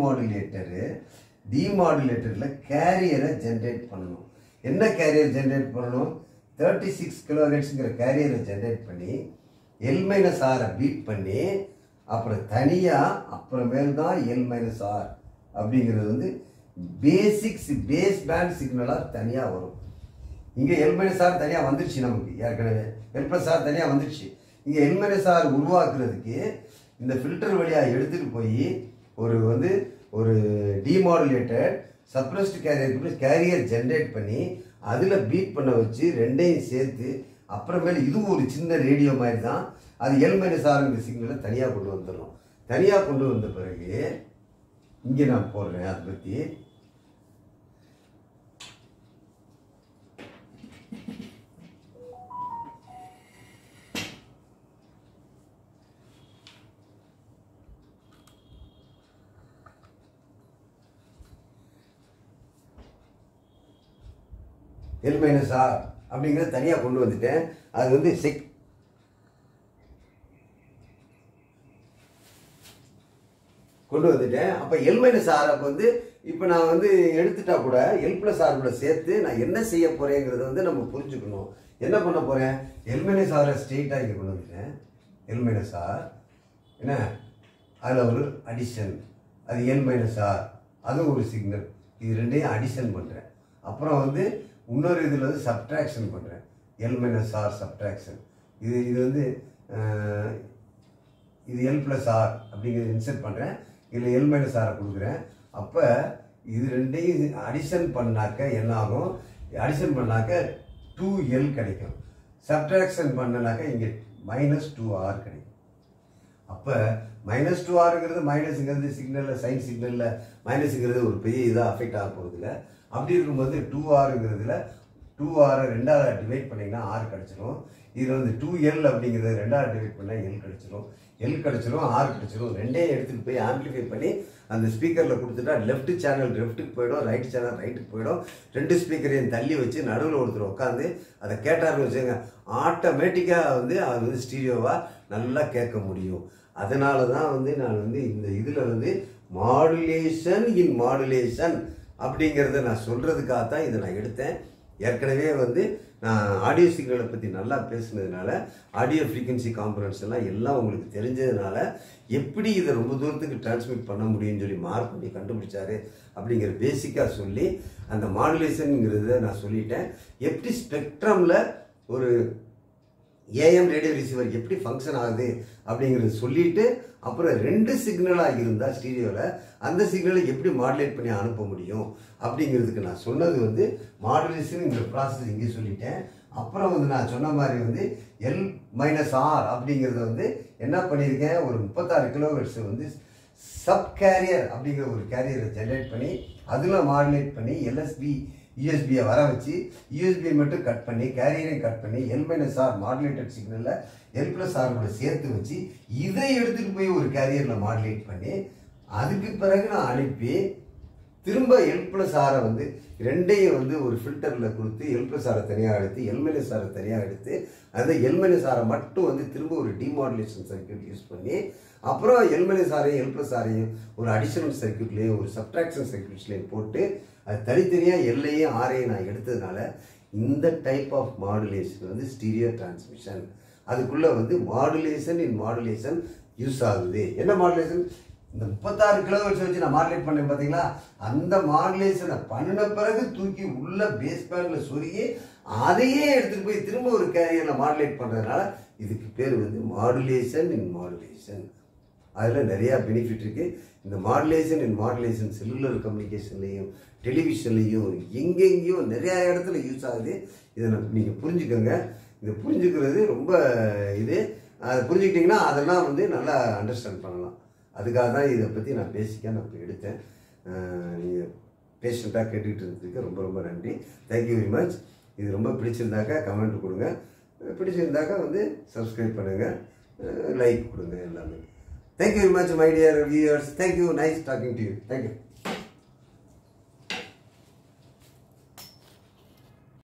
டிமாடுலேட்டரில் கேரியரை ஜென்ரேட் பண்ணணும். என்ன கேரியர் ஜென்ரேட் பண்ணணும்? 36 கிலோஹெர்ட்ஸுங்கிற கேரியரை ஜென்ரேட் பண்ணி எல் மைனஸ் ஆரை பீட் பண்ணி அப்புறம் தனியாக அப்புறமேல் தான் எல் மைனஸ் ஆர் அப்படிங்கிறது வந்து பேஸ் பேண்ட் சிக்னலாக தனியாக வரும். இங்கே எல் மைனஸ் ஆர் தனியாக வந்துடுச்சு, நமக்கு ஏற்கனவே எல் ப்ளஸ் ஆர் தனியாக வந்துடுச்சு. இங்கே எல் மைனஸ் ஆர் உருவாக்குறதுக்கு இந்த ஃபில்டர் வழியாக எடுத்துகிட்டு போய் ஒரு டிமாடுலேட்டட் சப்ரஸ்டு கேரியர் ஜென்ரேட் பண்ணி அதில் பீட் பண்ண வச்சு ரெண்டையும் சேர்த்து அப்புறமேல இது ஒரு சின்ன ரேடியோ மாதிரி தான், அது எல் மைனஸ் ஆருங்கிற சிக்னலை தனியாக கொண்டு வந்துடணும். தனியாக கொண்டு வந்த பிறகு இங்கே நான் போடுறேன். அதை பற்றி எல் மைனஸ் ஆர் அப்படிங்கிறத தனியாக கொண்டு வந்துட்டேன். அது வந்து கொண்டு வந்துட்டேன். அப்போ எல் மைனஸ் ஆர் அப்போ வந்து இப்போ நான் வந்து எடுத்துட்டா கூட எல் ப்ளஸ் ஆர் கூட சேர்த்து நான் என்ன செய்ய போகிறேங்கிறத வந்து நம்ம புரிஞ்சுக்கணும். என்ன பண்ண போகிறேன், எல் மைனஸ் ஆரை ஸ்ட்ரெயிட்டாக இங்கே கொண்டு வந்துட்டேன். எல் மைனஸ் ஆர் என்ன, அதில் ஒரு அடிஷன், அது எல் மைனஸ் ஆர், அது ஒரு சிக்னல். இது ரெண்டையும் அடிஷன் பண்ணுறேன். அப்புறம் வந்து இன்னொரு இதில் வந்து சப்ட்ராக்ஷன் பண்ணுறேன், எல் மைனஸ் ஆர் சப்ட்ராக்ஷன். இது வந்து இது எல் ப்ளஸ் ஆர் அப்படிங்கிறது இன்செர்ட் பண்ணுறேன். இதில் எல் மைனஸ் ஆரை கொடுக்குறேன். அப்போ இது ரெண்டையும் அடிஷன் பண்ணாக்க என்ன ஆகும், அடிஷன் பண்ணாக்க 2L கிடைக்கும். சப்ட்ராக்ஷன் பண்ணனாக்க இங்கே -2R கிடைக்கும். அப்போ -2Rங்கிறது மைனஸுங்கிறது சிக்னலில் சைன் சிக்னலில் மைனஸுங்கிறது ஒரு பெரிய இதாக அஃபெக்ட் ஆக போகிறதில்ல. அப்படி இருக்கும்போது 2Rங்கிறதுல 2Rஐ 2ஆல் டிவைட் பண்ணிங்கன்னா R கிடச்சிரும். இதில் வந்து 2L அப்படிங்கிறத 2ஆல் டிவைட் பண்ணால் L கிடச்சிரும். L கிடச்சிரும், R கிடச்சிரும். ரெண்டையும் எடுத்துகிட்டு போய் ஆம்பிளிஃபை பண்ணி அந்த ஸ்பீக்கரில் கொடுத்துட்டா லெஃப்ட் சேனல் லெஃப்ட்டுக்கு போயிடும், ரைட் சேனல் ரைட்டுக்கு போயிடும். ரெண்டு ஸ்பீக்கரையும் தள்ளி வச்சு நடுவில் ஒருத்தர் உட்காந்து அதை கேட்டார்னு வச்சுங்க, ஆட்டோமேட்டிக்காக வந்து அது வந்து ஸ்டீரியோவாக நல்லா கேட்க முடியும். அதனால தான் வந்து நான் வந்து இந்த இதில் வந்து மாடுலேஷன் இன் மாடுலேஷன் அப்படிங்கிறத நான் சொல்கிறதுக்காக தான் இதை நான் எடுத்தேன். ஏற்கனவே வந்து நான் ஆடியோ சிக்னலை பற்றி நல்லா பேசுனதுனால ஆடியோ ஃப்ரீக்வன்சி காம்பனன்ட்ஸ் எல்லாம் உங்களுக்கு தெரிஞ்சதுனால எப்படி இதை ரொம்ப தூரத்துக்கு டிரான்ஸ்மிட் பண்ண முடியும்னு சொல்லி மார்க் பண்ணி கண்டுபிடிச்சாரு அப்படிங்கிற பேசிக்காக சொல்லி அந்த மாடுலேஷனுங்கிறத நான் சொல்லிட்டேன். எப்படி ஸ்பெக்ட்ரமில் ஒரு ஏஎம் ரேடியோ ரிசீவர் எப்படி ஃபங்க்ஷன் ஆகுது அப்படிங்கிறது சொல்லிட்டு அப்புறம் ரெண்டு சிக்னலாக இருந்தால் ஸ்டீரியோவில் அந்த சிக்னலை எப்படி மாடுலேட் பண்ணி அனுப்ப முடியும் அப்படிங்கிறதுக்கு நான் சொன்னது வந்து மாடுலேஷனுங்கிற ப்ராசஸ் இங்கே சொல்லிட்டேன். அப்புறம் வந்து நான் சொன்ன மாதிரி வந்து L-R அப்படிங்கிறத வந்து என்ன பண்ணியிருக்கேன், ஒரு 36 கிலோஹெர்ட்ஸ் வந்து சப் கேரியர் அப்படிங்கிற ஒரு கேரியரை ஜென்ரேட் பண்ணி அதில் மாடுலேட் பண்ணி LSB யூஎஸ்பியை வர வச்சு யூஎஸ்பியை மட்டும் கட் பண்ணி கேரியரையும் கட் பண்ணி L-R மாடுலேட்டட் சிக்னலில் L+R கூட சேர்த்து வச்சு இதை எடுத்துகிட்டு போய் ஒரு கேரியரில் மாடுலேட் பண்ணி அதுக்கு பிறகு நான் அனுப்பி திரும்ப L+R வந்து ரெண்டையும் வந்து ஒரு ஃபில்டரில் கொடுத்து L+R தனியாக எடுத்து L-R தனியாக எடுத்து அந்த L-R மட்டும் வந்து திரும்ப ஒரு டிமாடுலேஷன் சர்க்யூட் யூஸ் பண்ணி அப்புறம் L-R-ஐயும் L+R-ஐயும் ஒரு அடிஷனல் சர்க்யூட்லேயும் ஒரு சப்ட்ராக்ஷன் சர்க்யூட்ஸ்லேயும் போட்டு அது தனித்தனியாக L-ஐயும் R-ஐயும் நான் எடுத்ததுனால இந்த டைப் ஆஃப் மாடுலேஷன் வந்து ஸ்டீரியோ டிரான்ஸ்மிஷன். அதுக்குள்ளே வந்து மாடுலேஷன் யூஸ் ஆகுது. என்ன மாடுலேஷன்? இந்த 36 kHz வச்சு நான் மாடுலேட் பண்ணேன் பார்த்தீங்களா, அந்த மாடுலேஷனை பண்ணின பிறகு தூக்கி உள்ள பேஸ் பேண்டில் சொருகி அதையே எடுத்துகிட்டு போய் திரும்ப ஒரு கேரியரில் மாடுலேட் பண்ணுறதுனால இதுக்கு பேர் வந்து மாடுலேஷன். அதில் நிறையா பெனிஃபிட் இருக்குது. இந்த மாடுலேஷன் செல்லுலர் கம்யூனிகேஷன்லேயும் டெலிவிஷன்லேயும் எங்கெங்கேயும் நிறையா இடத்துல யூஸ் ஆகுது. இதை நீங்கள் புரிஞ்சுக்கோங்க. இதை புரிஞ்சுக்கிறது ரொம்ப அதை புரிஞ்சுக்கிட்டிங்கன்னா அதெல்லாம் வந்து நல்லா அண்டர்ஸ்டாண்ட் பண்ணலாம். அதுக்காக தான் இதை பற்றி நான் பேசிக்காக நான் இப்போ எடுத்தேன். நீங்கள் பேஷண்ட்டாக கேட்டுக்கிட்டு இருந்ததுக்கு ரொம்ப ரொம்ப நன்றி. Thank you very much. இது ரொம்ப பிடிச்சிருந்தாக்கா கமெண்ட் கொடுங்க, பிடிச்சிருந்தாக்கா வந்து சப்ஸ்கிரைப் பண்ணுங்கள், லைக் கொடுங்க எல்லாமே. Thank you very much my dear viewers. Thank you. Nice talking to you. Thank you.